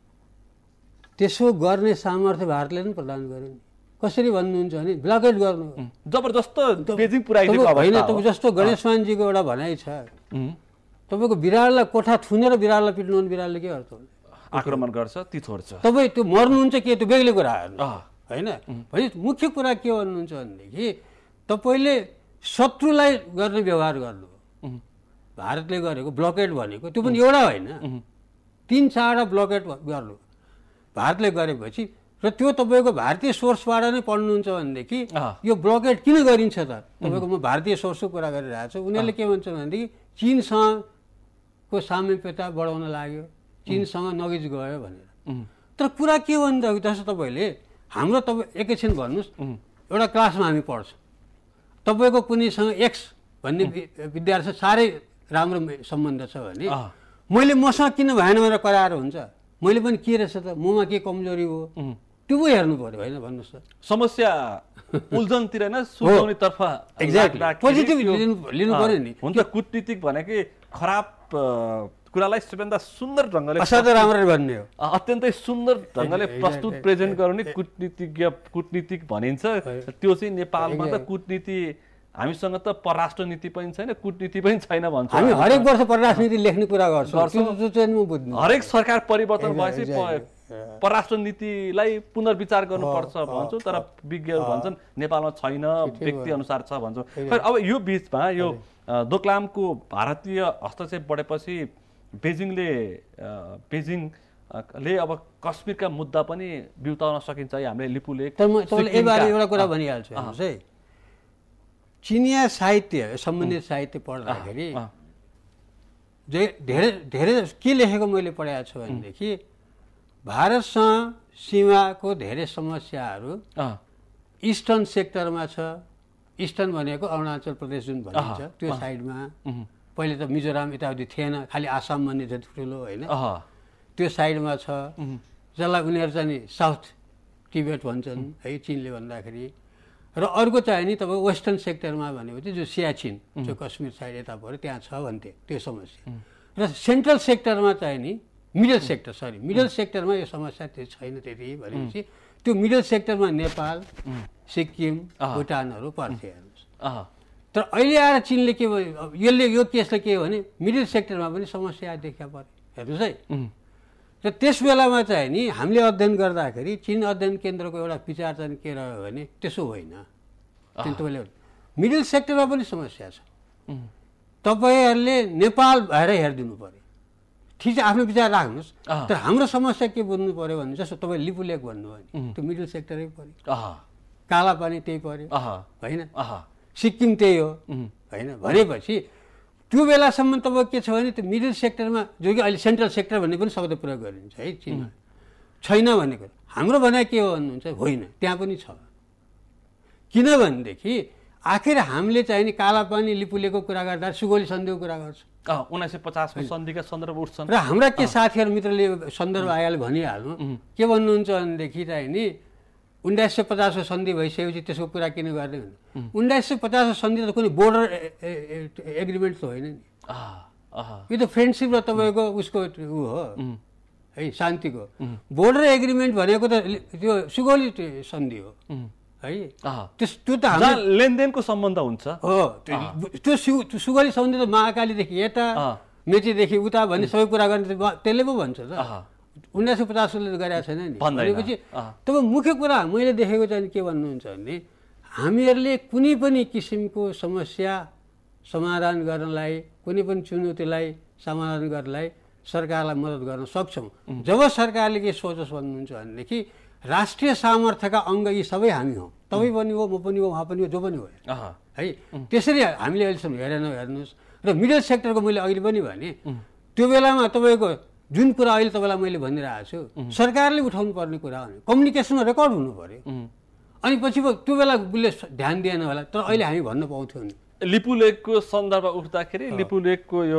त्यसो गर्ने सामर्थ्य भारतले पनि प्रदान गर्यो नि। कसरी भन्नुहुन्छ भने ब्लकेट गर्नु, जबरजस्त बेजिङ पुर्याइदिएको होइन। तपाईँ जस्तो गणेशमानजीको एउटा भनाइ छ, तपाईँको बिरालोलाई कोठा थुनेर बिरालोलाई पिट्नु भने बिरालोले के गर्छ? आक्रमण गर्छ, ती छोड्छ। तपाईँ त्यो मर्नुहुन्छ के, त्यो बेग्लै कुरा होइन। भने मुख्य कुरा के भन्नुहुन्छ भनेदेखि तपाईँले शत्रुलाई गर्ने व्यवहार गर्नु, भारतले गरेको ब्लकेट भनेको त्यो पनि एउटा होइन, तिन चारवटा ब्लकेट गर्नु भारतले गरेपछि, र त्यो तपाईँको भारतीय सोर्सबाट नै पढ्नुहुन्छ भनेदेखि यो ब्लकेट किन गरिन्छ त? तपाईँको म भारतीय सोर्सको कुरा गरिरहेको छु। उनीहरूले के भन्छ भनेदेखि चीनसँगको सामिप्यता बढाउन लाग्यो, चीनसँग नजिक गयो भनेर। तर कुरा के हो भने जस्तो तपाईँले हाम्रो तपाईँ एकैछिन भन्नुहोस्, एउटा क्लासमा हामी पढ्छौँ, तपाईँको कुनैसँग एक्स भन्ने विद्यार्थी साह्रै राम्रो सम्बन्ध छ भने मैले मसँग किन भएन भनेर कराएर हुन्छ? मैले पनि के रहेछ त, ममा के कमजोरी हो त्यो पो हेर्नु पर्यो होइन? भन्नुहोस् त, समस्या उल्झनतिर नै सुल्झाउनेतर्फ एक्ज्याक्टली पोजिटिभ लिनु पर्यो नि। हुन्छ, कूटनीतिक भनेकै खराब कुरालाई सबैभन्दा सुन्दर ढङ्गले असाध्यै राम्ररी भन्ने हो, अत्यन्तै सुन्दर ढङ्गले प्रस्तुत प्रेजेन्ट गर्ने कूटनीतिज्ञ कूटनीतिक भनिन्छ। त्यो चाहिँ नेपालमा त कूटनीति, हामीसँग त परराष्ट्र नीति पनि छैन, कूटनीति पनि छैन भन्छ। हामी हरेक वर्ष परराष्ट्र नीति लेख्ने कुरा गर्छौँ। हरेक सरकार परिवर्तन भएपछि परराष्ट्र नीतिलाई पुनर्विचार गर्नुपर्छ भन्छौँ, तर विज्ञहरू भन्छन् नेपालमा छैन, व्यक्ति अनुसार छ भन्छौँ। खैर, अब यो बिचमा यो दोक्लामको भारतीय हस्तक्षेप बढेपछि बेजिङले बेजिङले अब कश्मीरका मुद्दा पनि बिउताउन सकिन्छ है हामीले लिपुलेख। तर म तपाईँलाई यसबारे एउटा कुरा भनिहाल्छु हेर्नुहोस् है, चिनिया साहित्य सम्बन्धित साहित्य पढ्दाखेरि धेरै धेरै के लेखेको मैले पढाएको छु भनेदेखि भारतसँग सीमाको धेरै समस्याहरू इस्टर्न सेक्टरमा छ। इस्टर्न भनेको अरुणाचल प्रदेश जुन भनिन्छ त्यो साइडमा, पहिले त मिजोराम यताउति थिएन, खालि आसाम भन्ने जति ठुलो होइन, त्यो साइडमा छ, जसलाई उनीहरू चाहिँ नि साउथ टिबेट भन्छन् है चिनले भन्दाखेरि। र अर्को चाहिँ नि तपाईँ वेस्टर्न सेक्टरमा भनेपछि जो सियाचिन जो कश्मीर साइड यता पऱ्यो त्यहाँ छ भन्थे त्यो समस्या। र सेन्ट्रल सेक्टरमा चाहिँ नि मिडल सेक्टर सरी मिडल सेक्टरमा यो समस्या त्यो छैन त्यति भनेपछि त्यो मिडल सेक्टरमा नेपाल, सिक्किम, भुटानहरू पर्थे हेर्नुहोस्। तर अहिले आएर चिनले के भयो, यसले यो केसले के हो भने मिडल सेक्टरमा पनि समस्या देखा पऱ्यो हेर्नुहोस् है। र त्यस बेलामा चाहिँ नि हामीले अध्ययन गर्दाखेरि चिन अध्ययन केन्द्रको एउटा विचार चाहिँ के रह्यो भने त्यसो होइन, तपाईँले मिडल सेक्टरमा पनि समस्या छ, तपाईँहरूले नेपाल भएर हेरिदिनु पऱ्यो। ठिक छ, आफ्नो विचार राख्नुहोस्, तर हाम्रो समस्या के बुझ्नु पऱ्यो भने जस्तो तपाईँ लिपुलेख भन्नुभयो भने त्यो मिडल सेक्टरै पऱ्यो, काला पानी त्यही पऱ्यो होइन, सिक्किम त्यही हो होइन। भनेपछि त्यो बेलासम्म तपाईँ के छ भने त्यो मिडल सेक्टरमा जो कि अहिले सेन्ट्रल सेक्टर भन्ने पनि शब्द प्रयोग गरिन्छ है चिनमा, छैन भनेको। हाम्रो भनाइ के हो भन्नुहुन्छ, होइन त्यहाँ पनि छ। किनभनेदेखि आखिर हामीले चाहिँ नि कालापानी लिपुलेको कुरा गर्दा सुगौली सन्धिको कुरा गर्छ, उन्नाइस सय पचासको सन्धिका सन्दर्भ उठ्छन्। र हाम्रा के साथीहरू मित्रले सन्दर्भ आइहाल्यो भनिहाल्नु के भन्नुहुन्छ भनेदेखि चाहिँ नि उन्नाइस सय पचासको सन्धि भइसकेपछि त्यसको कुरा किन गर्ने भने उन्नाइस सय पचासको सन्धि त कुनै बोर्डर एग्रिमेन्ट त होइन नि, यो त फ्रेन्डसिप र तपाईँको उसको ऊ हो है, शान्तिको। बोर्डर एग्रिमेन्ट भनेको त त्यो सुगौली सन्धि हो है, त्यस त्यो त हाम्रो लेनदेनको सम्बन्ध हुन्छ हो। त्यो सुगौली सन्धि त महाकालीदेखि यता मेचीदेखि उता भन्ने सबै कुरा गर्ने त्यसले पो भन्छ त, उन्नाइस सय पचासले त गरेको छैन नि। भनेपछि तब मुख्य कुरा मैले देखेको चाहिँ के भन्नुहुन्छ भने हामीहरूले कुनै पनि किसिमको समस्या समाधान गर्नलाई, कुनै पनि चुनौतीलाई समाधान गर्नलाई सरकारलाई मद्दत गर्न सक्छौँ जब सरकारले के सोचोस् भन्नुहुन्छ भनेदेखि राष्ट्रिय सामर्थ्यका अङ्ग यी सबै हामी हौँ, तपाईँ पनि हो, म पनि हो, उहाँ पनि हो, जो पनि हो है। त्यसरी हामीले अहिलेसम्म हेरेनौँ। हेर्नुहोस् र मिडल सेक्टरको मैले अहिले पनि भने त्यो बेलामा तपाईँको जुन कुरा अहिले तपाईँलाई मैले भनिरहेको छु सरकारले उठाउनु पर्ने कुरा हो, कम्युनिकेसनमा रेकर्ड हुनु पऱ्यो। अनि पछि त्यो बेला उसले ध्यान दिएन होला, तर अहिले हामी भन्न पाउँथ्यौँ नि। लिपुलेकको सन्दर्भ उठ्दाखेरि लिपुलेकको यो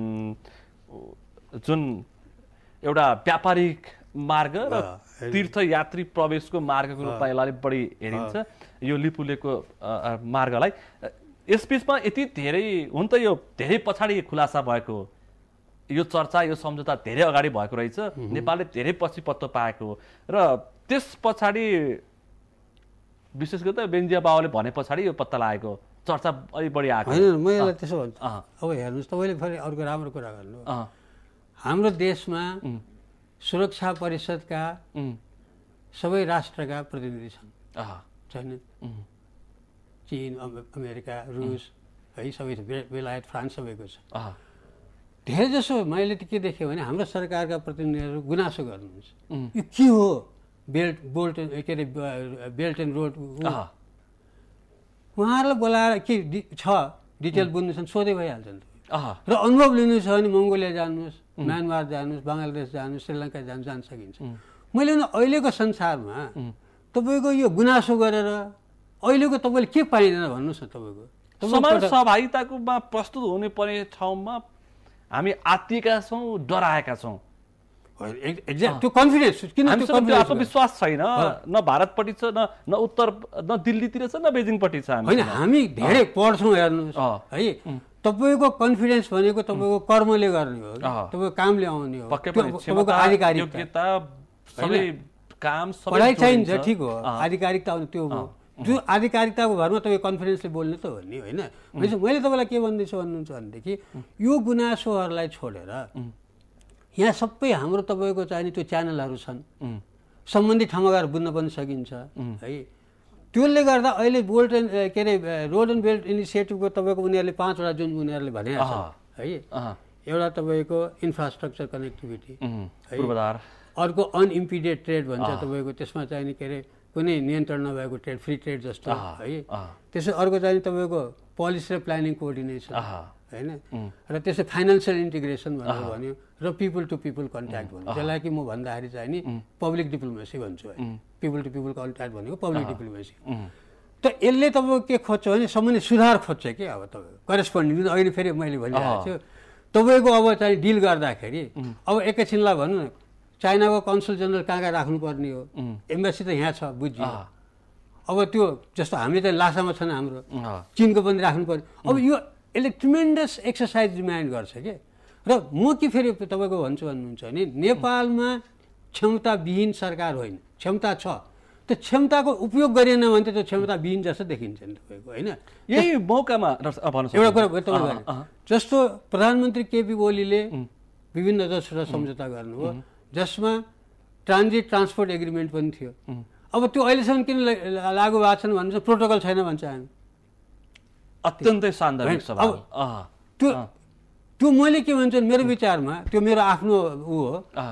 जुन एउटा व्यापारिक मार्ग र तीर्थयात्री प्रवेशको मार्गको रूपमा यसलाई बढी हेरिन्छ यो लिपुलेकको मार्गलाई। यसबिचमा यति धेरै हुन त यो धेरै पछाडि खुलासा भएको यो चर्चा, यो सम्झौता धेरै अगाडि भएको रहेछ, नेपालले धेरै पछि पत्तो पाएको र त्यस पछाडि विशेष गरी त बेन्जिया बाबुले भने पछाडि यो पत्ता लागेको चर्चा अलि बढी आएको होइन। म यसलाई त्यसो भन्छु, अब हेर्नुहोस् तपाईँले फेरि अर्को राम्रो कुरा गर्नु, हाम्रो देशमा सुरक्षा परिषदका सबै राष्ट्रका प्रतिनिधि छन् छैन, चीन, अमेरिका, रुस है, सबै बेलायत, फ्रान्स सबैको छ। धेरै जसो मैले त के देखेँ भने हाम्रो सरकारका प्रतिनिधिहरू गुनासो गर्नुहुन्छ, यो के हो बेल्ट बोल्ट के अरे बेल्ट एन्ड रोड, उहाँहरूलाई बोलाएर के छ डिटेल बुझ्नु छ सोधै भइहाल्छ नि। र अनुभव लिनु छ भने मङ्गोलिया जानुहोस्, म्यानमार जानुहोस्, बङ्गलादेश जानुहोस्, श्रीलङ्का जानु जान सकिन्छ। मैले भने अहिलेको संसारमा तपाईँको यो गुनासो गरेर अहिलेको तपाईँले के पाइँदैन भन्नुहोस् न। तपाईँको समाज सहभागिताकोमा प्रस्तुत हुने पर्ने ठाउँमा हामी आत्तिएका छौँ, डराएका छौँ। एक्ज्याक्ट त्यो कन्फिडेन्स किन आत्मविश्वास छैन, न भारतपट्टि छ, न न उत्तर न दिल्लीतिर छ, न बेजिङपट्टि छ। होइन, हामी धेरै पढ्छौँ हेर्नुहोस् है, तपाईँको कन्फिडेन्स भनेको तपाईँको कर्मले गर्ने हो, तपाईँको कामले आउने हो, तपाईँको आधिकारिकता पढाइ चाहिन्छ ठिक हो, आधिकारिकता आउने त्यो हो। जो आधिकारिकताको भरमा तपाईँ कन्फिडेन्सले बोल्ने त हो नि होइन। मैले तपाईँलाई के भन्दैछु भन्नुहुन्छ भनेदेखि यो गुनासोहरूलाई छोडेर यहाँ सबै हाम्रो तपाईँको चाहिने त्यो च्यानलहरू छन्, सम्बन्धित ठाउँमा गएर बुझ्न पनि सकिन्छ है। त्यसले गर्दा अहिले बोल्ट एन्ड के अरे रोड एन्ड बेल्ट इनिसिएटिभको तपाईँको उनीहरूले पाँचवटा जुन उनीहरूले भनेको छ है, एउटा तपाईँको इन्फ्रास्ट्रक्चर कनेक्टिभिटी है, अर्को अनइम्पिडेड ट्रेड भन्छ तपाईँको, त्यसमा चाहिने के अरे कुनै नियन्त्रण नभएको ट्रेड, फ्री ट्रेड जस्तो है। त्यसै अर्को चाहिँ तपाईँको पोलिसी र प्लानिङ कोअर्डिनेसन होइन, र त्यसै फाइनेन्सियल इन्टिग्रेसन भनेर भन्यो, र पिपल टु पिपल कन्ट्याक्ट भन्यो, जसलाई कि म भन्दाखेरि चाहिँ नि पब्लिक डिप्लोमेसी भन्छु है। पिपल टु पिपल कन्ट्याक्ट भनेको पब्लिक डिप्लोमेसी। त यसले तपाईँको के खोज्छ भने सम्बन्धी सुधार खोज्छ कि अब तपाईँको करेस्पोन्डिङ अहिले फेरि मैले भनिरहेको छु तपाईँको अब चाहिँ डिल गर्दाखेरि अब एकैछिनलाई भनौँ न चाइनाको कन्सुल जेनरल कहाँ कहाँ राख्नुपर्ने हो, एम्बेसी त यहाँ छ बुझ्यो। अब त्यो जस्तो हामीले चाहिँ लासामा छन् हाम्रो, चिनको पनि राख्नु पर्ने। अब यो यसले ट्रिमेन्डस एक्सर्साइज डिमान्ड गर्छ कि, र म के फेरि तपाईँको भन्छु भन्नुहुन्छ भने नेपालमा क्षमताविहीन सरकार होइन, क्षमता छ, त्यो क्षमताको उपयोग गरिएन भने त त्यो क्षमताविहीन जस्तो देखिन्छ नि तपाईँको होइन। यही मौकामा एउटा कुरा तपाईँ जस्तो प्रधानमन्त्री केपी ओलीले विभिन्न जसो सम्झौता गर्नुभयो जसमा ट्रान्जिट ट्रान्सपोर्ट एग्रिमेन्ट पनि थियो। अब त्यो अहिलेसम्म किन लागू भएको छैन भन्छ, प्रोटोकल छैन भन्छ हामी। अत्यन्तै सान्दर्भिक सवाल। त्यो त्यो मैले के भन्छु मेरो विचारमा, त्यो मेरो आफ्नो ऊ हो,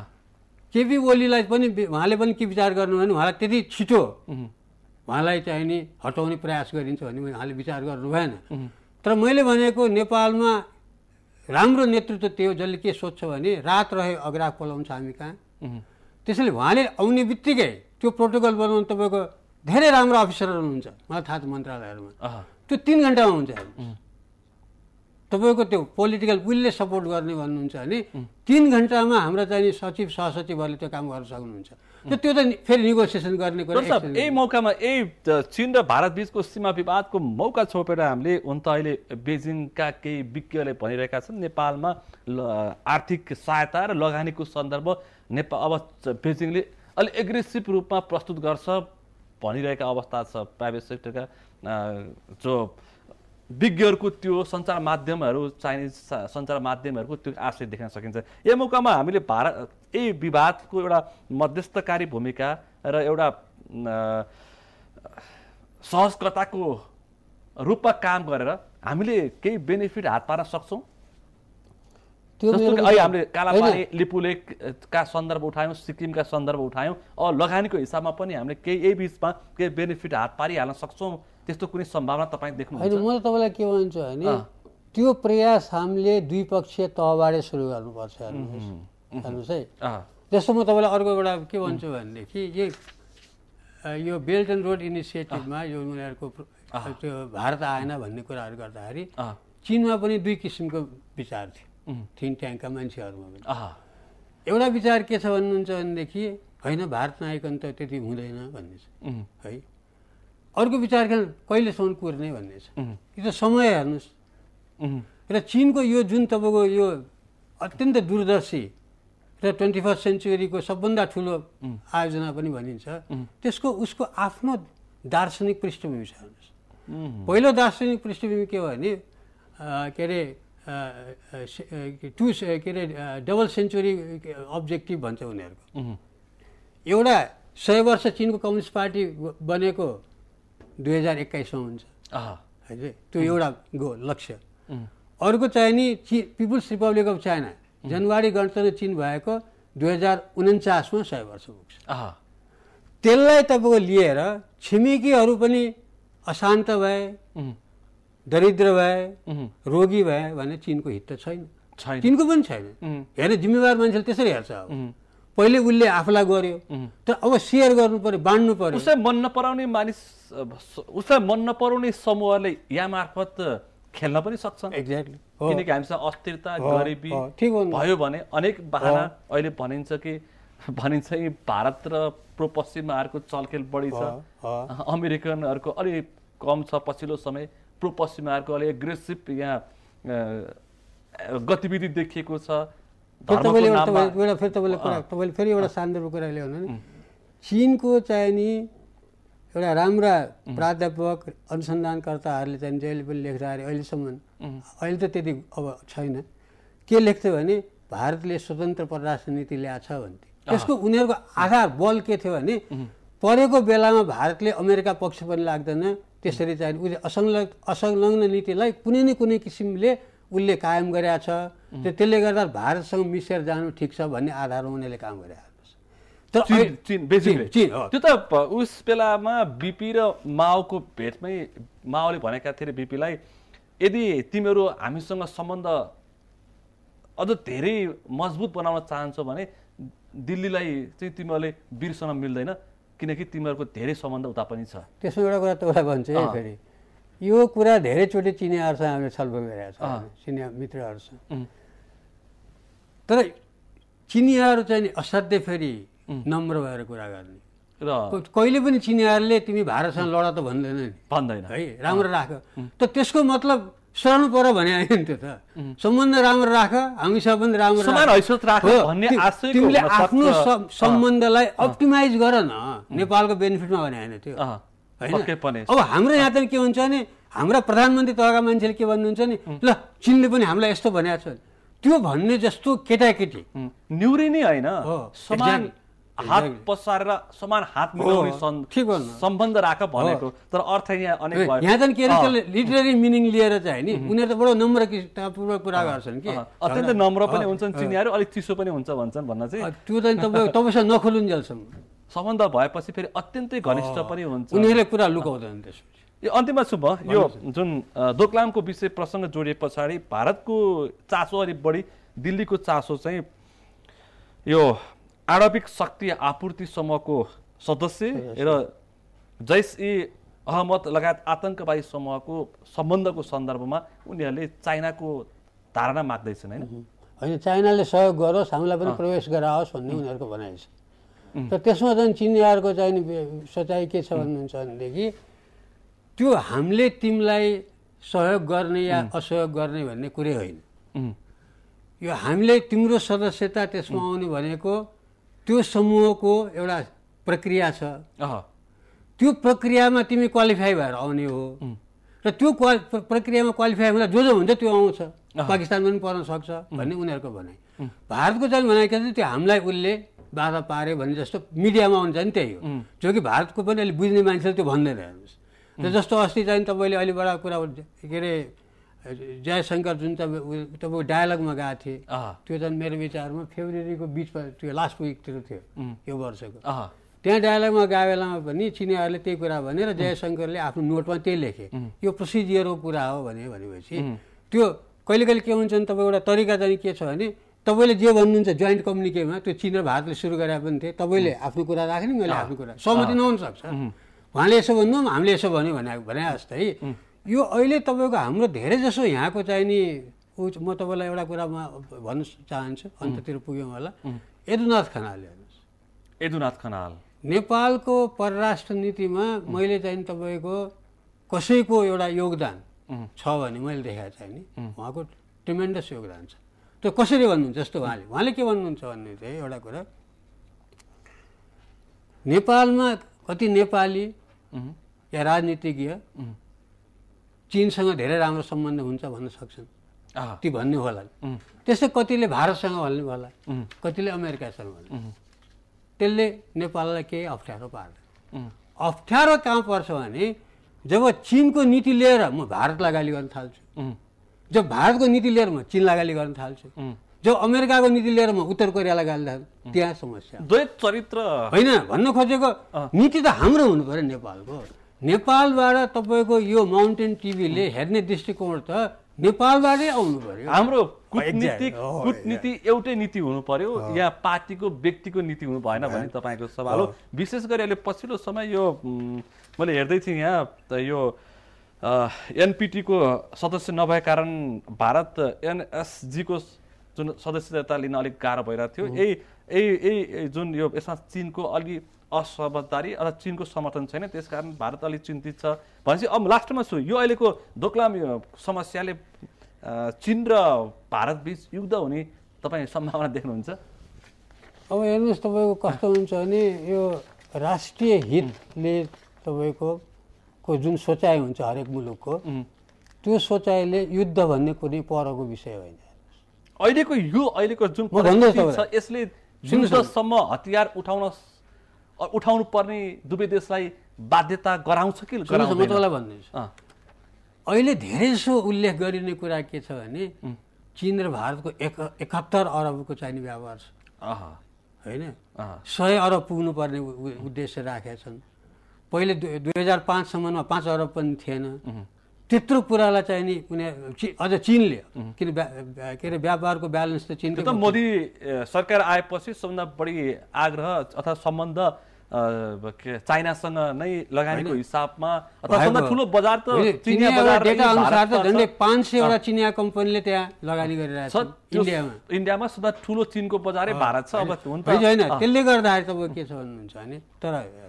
केपी ओलीलाई पनि उहाँले पनि के विचार गर्नु भने उहाँलाई त्यति छिटो उहाँलाई चाहिँ नि हटाउने प्रयास गरिन्छ भन्ने उहाँले विचार गर्नु भएन। तर मैले भनेको नेपालमा राम्रो नेतृत्व त्यो जसले के सोध्छ भने रात रहे अग्राह पलाउँछ हामी कहाँ। त्यसैले उहाँले आउने बित्तिकै त्यो प्रोटोकल बनाउनु तपाईँको धेरै राम्रो अफिसरहरू हुनुहुन्छ, मलाई थाहा छ मन्त्रालयहरूमा, त्यो तिन घन्टामा हुन्छ। तपाईँको त्यो पोलिटिकल विलले सपोर्ट गर्ने भन्नुहुन्छ भने तिन घन्टामा हाम्रा चाहिँ सचिव सहसचिवहरूले त्यो काम गर्न सक्नुहुन्छ। त्यो त्यो त फेरि नेगोसिएसन गर्ने कुरा। यही मौकामा यही चीन र भारत बीचको सीमा विवादको मौका छोपेर हामीले हुन त अहिले बेजिङका केही विज्ञले भनिरहेका छन् नेपालमा आर्थिक सहायता र लगानीको सन्दर्भ नेपाल अब बेजिङले अलि एग्रेसिभ रूपमा प्रस्तुत गर्छ भनिरहेका अवस्था छ। प्राइभेट सेक्टरका जो विज्ञहरूको त्यो सञ्चार माध्यमहरू चाइनिज सञ्चार माध्यमहरूको त्यो आशय देख्न सकिन्छ। यो मौकामा हामीले भारत यही विवादको एउटा मध्यस्थकारी भूमिका र एउटा सहजकर्ताको रूपमा काम गरेर हामीले केही बेनिफिट हात पार्न सक्छौँ। जस्तो कि अहिले हामीले कालापानी लिपुलेकका सन्दर्भ उठायौँ, सिक्किमका सन्दर्भ उठायौँ, अब लगानीको हिसाबमा पनि हामीले केही यही बिचमा केही बेनिफिट हात पारिहाल्न सक्छौँ, त्यस्तो कुनै सम्भावना तपाईँ देख्नुहुन्छ? होइन, म तपाईँलाई के भन्छु भने त्यो प्रयास हामीले द्विपक्षीय तहबाटै सुरु गर्नुपर्छ। हेर्नुहोस् है, जस्तो म तपाईँलाई अर्को एउटा के भन्छु भनेदेखि यो यो बेल्ट एन्ड रोड इनिसिएटिभमा यो उनीहरूको त्यो भारत आएन भन्ने कुराहरू गर्दाखेरि चिनमा पनि दुई किसिमको विचार थियो थिङ्क ट्याङ्कका मान्छेहरूमा पनि। एउटा विचार के छ भन्नुहुन्छ भनेदेखि होइन भारत नआइकन त त्यति हुँदैन भन्ने छ है। अर्को विचार कहिलेसम्म कुर्ने भन्ने छ। यो त समय हेर्नुहोस् र चिनको यो जुन तपाईँको यो अत्यन्त दूरदर्शी र ट्वेन्टी फर्स्ट सेन्चुरीको सबभन्दा ठुलो आयोजना पनि भनिन्छ, त्यसको उसको आफ्नो दार्शनिक पृष्ठभूमि छ। हेर्नुहोस्, पहिलो दार्शनिक पृष्ठभूमि के हो भने के अरे टु के अरे डबल सेन्चुरी अब्जेक्टिभ भन्छ उनीहरूको। एउटा सय वर्ष चिनको कम्युनिस्ट पार्टी बनेको दुई हजार एक्काइसमा हुन्छ है, त्यो एउटा गो लक्ष्य। अर्को चाहिँ नि ची पिपुल्स रिपब्लिक अफ चाइना जनवारी गणतन्त्र चिन भएको दुई हजार उन्चासमा सय वर्ष पुग्छ। त्यसलाई तपाईँको लिएर छिमेकीहरू पनि अशान्त भए, दरिद्र भए, रोगी भए भने चिनको हित त छैन, चिनको पनि छैन। हेर्ने जिम्मेवार मान्छेले त्यसरी हेर्छ। अब पहिले उसले आफूलाई गर्यो, तर अब सेयर गर्नु पर्यो, बाँड्नु पर्यो। उसलाई मन नपराउने मानिस, उसलाई मन नपराउने समूहले यहाँ मार्फत खेल्न पनि सक्छन्। एक्ज्याक्टली, किनकि हामीसँग अस्थिरता, गरिबी भयो भने अनेक बहाना अहिले भनिन्छ कि भनिन्छ कि भारत र प्रो पश्चिमाहरूको चलखेल बढी छ, अमेरिकनहरूको अलि कम छ पछिल्लो समय, प्रो पश्चिमाहरूको अलि एग्रेसिभ यहाँ गतिविधि देखिएको छ। तपाईँले एउटा फेरि तपाईँले कुरा तपाईँले फेरि एउटा सन्दर्भ कुरा ल्याउनु नि, चिनको चाहिँ नि एउटा राम्रा प्राध्यापक अनुसन्धानकर्ताहरूले चाहिँ जहिले पनि लेख्दा अहिलेसम्म, अहिले त त्यति अब छैन, के लेख्थ्यो भने भारतले स्वतन्त्र परराष्ट्र नीति ल्याएको छ भन्थे। त्यसको उनीहरूको आधार बल के थियो भने परेको बेलामा भारतले अमेरिका पक्ष पनि लाग्दैन, त्यसरी चाहिँ उसले असंलग्न असंलग्न नीतिलाई कुनै न कुनै किसिमले उसले कायम गरेका छ। त्यसले गर्दा भारतसँग मिसेर जानु ठिक छ भन्ने आधारमा उनीहरूले काम गरेका। तर त्यो त उस बेलामा बिपी र माओको भेटमै माओले भनेका थिए बिपीलाई, यदि तिमीहरू हामीसँग सम्बन्ध अझ धेरै मजबुत बनाउन चाहन्छौ भने दिल्लीलाई चाहिँ तिमीहरूले बिर्सन मिल्दैन, किनकि तिमीहरूको धेरै सम्बन्ध उता पनि छ। त्यसमा एउटा कुरा तपाईँलाई भन्छु है, फेरि यो कुरा धेरैचोटि चिनियाहरूसँग हामीले छलफल गरेका छौँ, चिनिया मित्रहरूसँग। तर चिनियाहरू चाहिँ असाध्यै फेरि नम्र भएर कुरा गर्ने र कहिले पनि चिनियाहरूले तिमी भारतसँग लड त भन्दैन नि, भन्दैन है, राम्रो राख। त त्यसको मतलब सरनु पर्यो भने आयो नि, त्यो त सम्बन्ध राम्रो राख, हामीसँग पनि राम्रो तिमीले आफ्नो सम्बन्धलाई अप्टिमाइज गर न, नेपालको बेनिफिटमा भने होइन त्यो होइन। अब हाम्रो यहाँ त के हुन्छ भने हाम्रा प्रधानमन्त्री तहका मान्छेले के भन्नुहुन्छ नि, ल चिनले पनि हामीलाई यस्तो भनेको छ, त्यो भन्ने जस्तो केटाकेटी न्युरिने होइन, समान हात पसारेर समान हात मिलाउने सम्बन्ध राख भनेको, तर अर्थ यहाँ अनेक भयो। यहाँ त के अरे लिटरेरी मिनिङ लिएर चाहिँ नि उनीहरू त बडो नम्रपूर्वक कुरा गर्छन् कि, अत्यन्त नम्र पनि हुन्छन् चिनियाहरू, अलिक चिसो पनि हुन्छ भन्छन् भन्न चाहिँ त्यो त तपाईँ तपाईँसँग नखोलुन्जेलसम्म सम्बन्ध भएपछि फेरि अत्यन्तै घनिष्ठ पनि हुन्छ, उनीहरूले कुरा लुकाउँदैन। त्यसपछि यो अन्तिममा छु म, यो जुन दोक्लामको विषय प्रसङ्ग जोडिए पछाडि भारतको चासो अलिक बढी, दिल्लीको चासो चाहिँ यो आणविक शक्ति आपूर्ति समूहको सदस्य र जैस ई अहमद लगायत आतंकवादी समूहको सम्बन्धको सन्दर्भमा उनीहरूले चाइनाको धारणा माग्दैछन् होइन होइन चाइनाले सहयोग गरोस् हामीलाई पनि प्रवेश गराओस् भन्ने उनीहरूको भनाइ छ। र त्यसमा चाहिँ चिनियाहरूको चाहिँ सोचाइ के छ भन्नुहुन्छ भनेदेखि त्यो हामीले तिमीलाई सहयोग गर्ने या असहयोग गर्ने भन्ने कुरै होइन, यो हामीले तिम्रो सदस्यता त्यसमा आउने भनेको त्यो समूहको एउटा प्रक्रिया छ, त्यो प्रक्रियामा तिमी क्वालिफाई भएर आउने हो र त्यो क्वा प्रक्रियामा क्वालिफाई हुँदा जो जो हुन्छ त्यो आउँछ, पाकिस्तान पनि पर्न सक्छ भन्ने उनीहरूको भनाइ। भारतको चाहिँ भनाइ के छ त्यो हामीलाई उसले बाधा पारे भन्ने जस्तो मिडियामा आउँछ नि त्यही हो, जो कि भारतको पनि अहिले बुझ्ने मान्छेले त्यो भन्दैन हेर्नुहोस्। र जस्तो अस्ति चाहिँ तपाईँले अहिले बडा कुरा के अरे जयशङ्कर जुन तपाईँ तपाईँको डायलगमा गएको थिएँ त्यो चाहिँ मेरो विचारमा फेब्रुअरीको बिचमा त्यो लास्ट विकतिर थियो यो वर्षको, त्यहाँ डायलगमा गएको बेलामा पनि चिनियाहरूले त्यही कुरा भने र जयशङ्करले आफ्नो नोटमा त्यही लेखे यो प्रोसिजियरको कुरा हो भने भनेपछि त्यो कहिले कहिले के हुन्छ भने तपाईँको एउटा तरिका चाहिँ के छ भने तपाईँले जे भन्नुहुन्छ जोइन्ट कम्युनिकेमा त्यो चिन र भारतले सुरु गरे पनि थिए, तपाईँले आफ्नो कुरा राख्ने मैले आफ्नो कुरा सहमति नहुन सक्छ, उहाँले यसो भन्नु हामीले यसो भन्यो भने भने जस्तै यो अहिले तपाईँको हाम्रो धेरै जसो यहाँको चाहिँ नि ऊ म तपाईँलाई एउटा कुरामा भन्न चाहन्छु अन्ततिर पुग्यौँ होला, यदुनाथ खनाल हेर्नुहोस्, यदुनाथ खनाल नेपालको परराष्ट्र नीतिमा मैले चाहिँ तपाईँको कसैको एउटा योगदान छ भने मैले देखाएको चाहिँ नि उहाँको ट्रिमेन्डस योगदान छ। त्यो कसरी भन्नुहुन्छ जस्तो उहाँले उहाँले के भन्नुहुन्छ भन्ने चाहिँ एउटा कुरा नेपालमा कति नेपाली या राजनीतिज्ञ चीनसँग धेरै राम्रो सम्बन्ध हुन्छ भन्न सक्छन्, ती भन्ने होला, त्यस्तै कतिले भारतसँग भन्ने होला, कतिले अमेरिकासँग भन्ने, त्यसले नेपाललाई केही अप्ठ्यारो पार्दैन। अप्ठ्यारो कहाँ पर्छ भने जब चीनको नीति लिएर म भारतलाई गाली गर्न थाल्छु, जब भारतको नीति लिएर म चीनलाई गाली गर्न थाल्छु, जब अमेरिकाको नीति लिएर म उत्तर कोरियालाई गाली थाल्छु, त्यहाँ समस्या द्वैत चरित्र होइन। भन्न खोजेको नीति त हाम्रो हुनु पर्यो नेपालको, नेपालबाट तपाईँको यो माउन्टेन टिभीले हेर्ने दृष्टिकोण त नेपालबाटै आउनु पर्यो। हाम्रो कूटनीति कूटनीति एउटै नीति हुनु पर्यो, यहाँ पार्टीको व्यक्तिको नीति हुनु भएन भन्ने तपाईँको सवाल हो। विशेष गरी अहिले पछिल्लो समय यो मैले हेर्दै थिएँ यहाँ त यो एनपिटीको सदस्य नभए कारण भारत एनएसजीको जुन सदस्यता लिन अलिक गाह्रो भइरहेको थियो, यही यही यही जुन यो यसमा चिनको अलि असमझदारी अथवा चिनको समर्थन छैन त्यसकारण भारत अलिक चिन्तित छ भनेपछि अब लास्टमा छु यो अहिलेको दोक्लाम समस्याले चीन र भारत बीच युद्ध हुने तपाईँ सम्भावना देख्नुहुन्छ? अब हेर्नुहोस् तपाईँको कस्तो हुन्छ भने यो राष्ट्रिय हितले तपाईँको को जुन सोचाइ हुन्छ हरेक मुलुकको त्यो सोचाइले युद्ध भन्ने कुनै परको विषय होइन। अहिलेको यो अहिलेको जुन परिस्थिति छ यसले युद्धसम्म हतियार उठाउन उठाउनु पर्ने दुवै देशलाई बाध्यता गराउँछ कि गराउँदैन? मलाई भन्नुहोस्, अहिले धेरै जसो उल्लेख गरिने कुरा के छ भने चीन र भारतको एक एकहत्तर अरबको चाहिने व्यापार छ होइन, सय अरब पुग्नु पर्ने उद्देश्य राखेका छन्। पहिले दुई हजार पाँचसम्ममा पाँच अरब पनि थिएन, त्यत्रो कुरालाई चाहिँ नि उनीहरू अझ चिनले किन के अरे व्यापारको ब्यालेन्स त चिनको त मोदी सरकार आएपछि सबभन्दा बढी आग्रह अथवा सम्बन्ध चाइनासँग नै लगानीको हिसाबमा अथवा सबभन्दा ठुलो बजार त चिनिया बजार डेटा अनुसार त झन्डै पाँच सयवटा चिनिया कम्पनीले त्यहाँ लगानी गरिरहेको छ इन्डियामा। इन्डियामा सबभन्दा ठुलो चिनको बजारै भारत छ। अब हुन्छ होइन, त्यसले गर्दाखेरि तपाईँ के छ भन्नुहुन्छ भने तर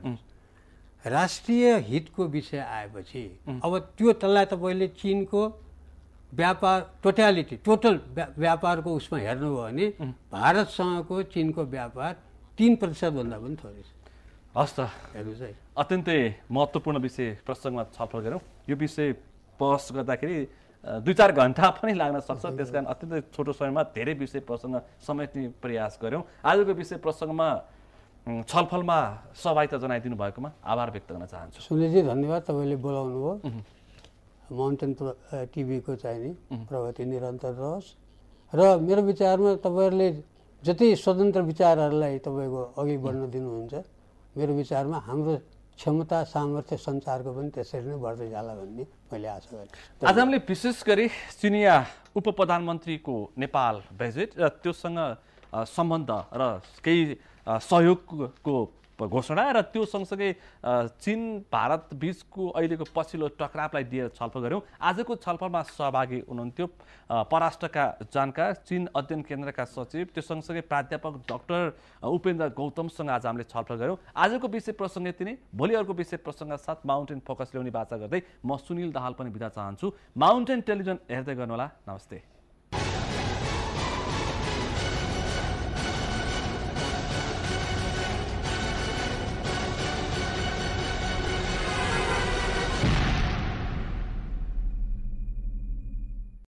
राष्ट्रिय हितको विषय आएपछि अब त्यो त्यसलाई तपाईँले चिनको व्यापार टोटालिटी टोटल व्यापारको उसमा हेर्नुभयो भने भारतसँगको चिनको व्यापार तीन प्रतिशतभन्दा पनि थोरै छ। हस् त, हेर्नुहोस् है, अत्यन्तै महत्त्वपूर्ण विषय प्रसङ्गमा छलफल गरौँ। यो विषय बहस गर्दाखेरि दुई चार घन्टा पनि लाग्न सक्छ, त्यस कारण अत्यन्तै छोटो समयमा धेरै विषय प्रसङ्ग समेट्ने प्रयास गऱ्यौँ। आजको विषय प्रसङ्गमा छलफलमा सहभागिता जनाइदिनु भएकोमा आभार व्यक्त गर्न चाहन्छु। सुनिलजी धन्यवाद, तपाईँले बोलाउनु भयो। माउन्टेन टिभीको चाहिँ नि प्रगति निरन्तर रहोस् र मेरो विचारमा तपाईँहरूले जति स्वतन्त्र विचारहरूलाई तपाईँको अघि बढ्न दिनुहुन्छ मेरो विचारमा हाम्रो क्षमता सामर्थ्य सञ्चारको पनि त्यसरी नै बढ्दै जाला भन्ने मैले आशा गरेँ। आज हामीले विशेष गरी चिनिया उप प्रधानमन्त्रीको नेपाल भिजिट र त्योसँग सम्बन्ध र केही सहयोगको घोषणा र त्यो सँगसँगै चीन भारत बीचको अहिलेको पछिल्लो टकरावलाई लिएर छलफल गऱ्यौँ। आजको छलफलमा सहभागी हुनुहुन्थ्यो परराष्ट्रका जानकार चीन अध्ययन केन्द्रका सचिव त्यो सँगसँगै प्राध्यापक डाक्टर उपेन्द्र गौतमसँग आज हामीले छलफल गऱ्यौँ। आजको विषय प्रसङ्ग यति नै। भोलि अर्को विषय प्रसङ्ग साथ माउन्टेन फोकस ल्याउने बाचा गर्दै म सुनिल दाहाल पनि बिदा चाहन्छु। माउन्टेन टेलिभिजन हेर्दै गर्नुहोला। नमस्ते।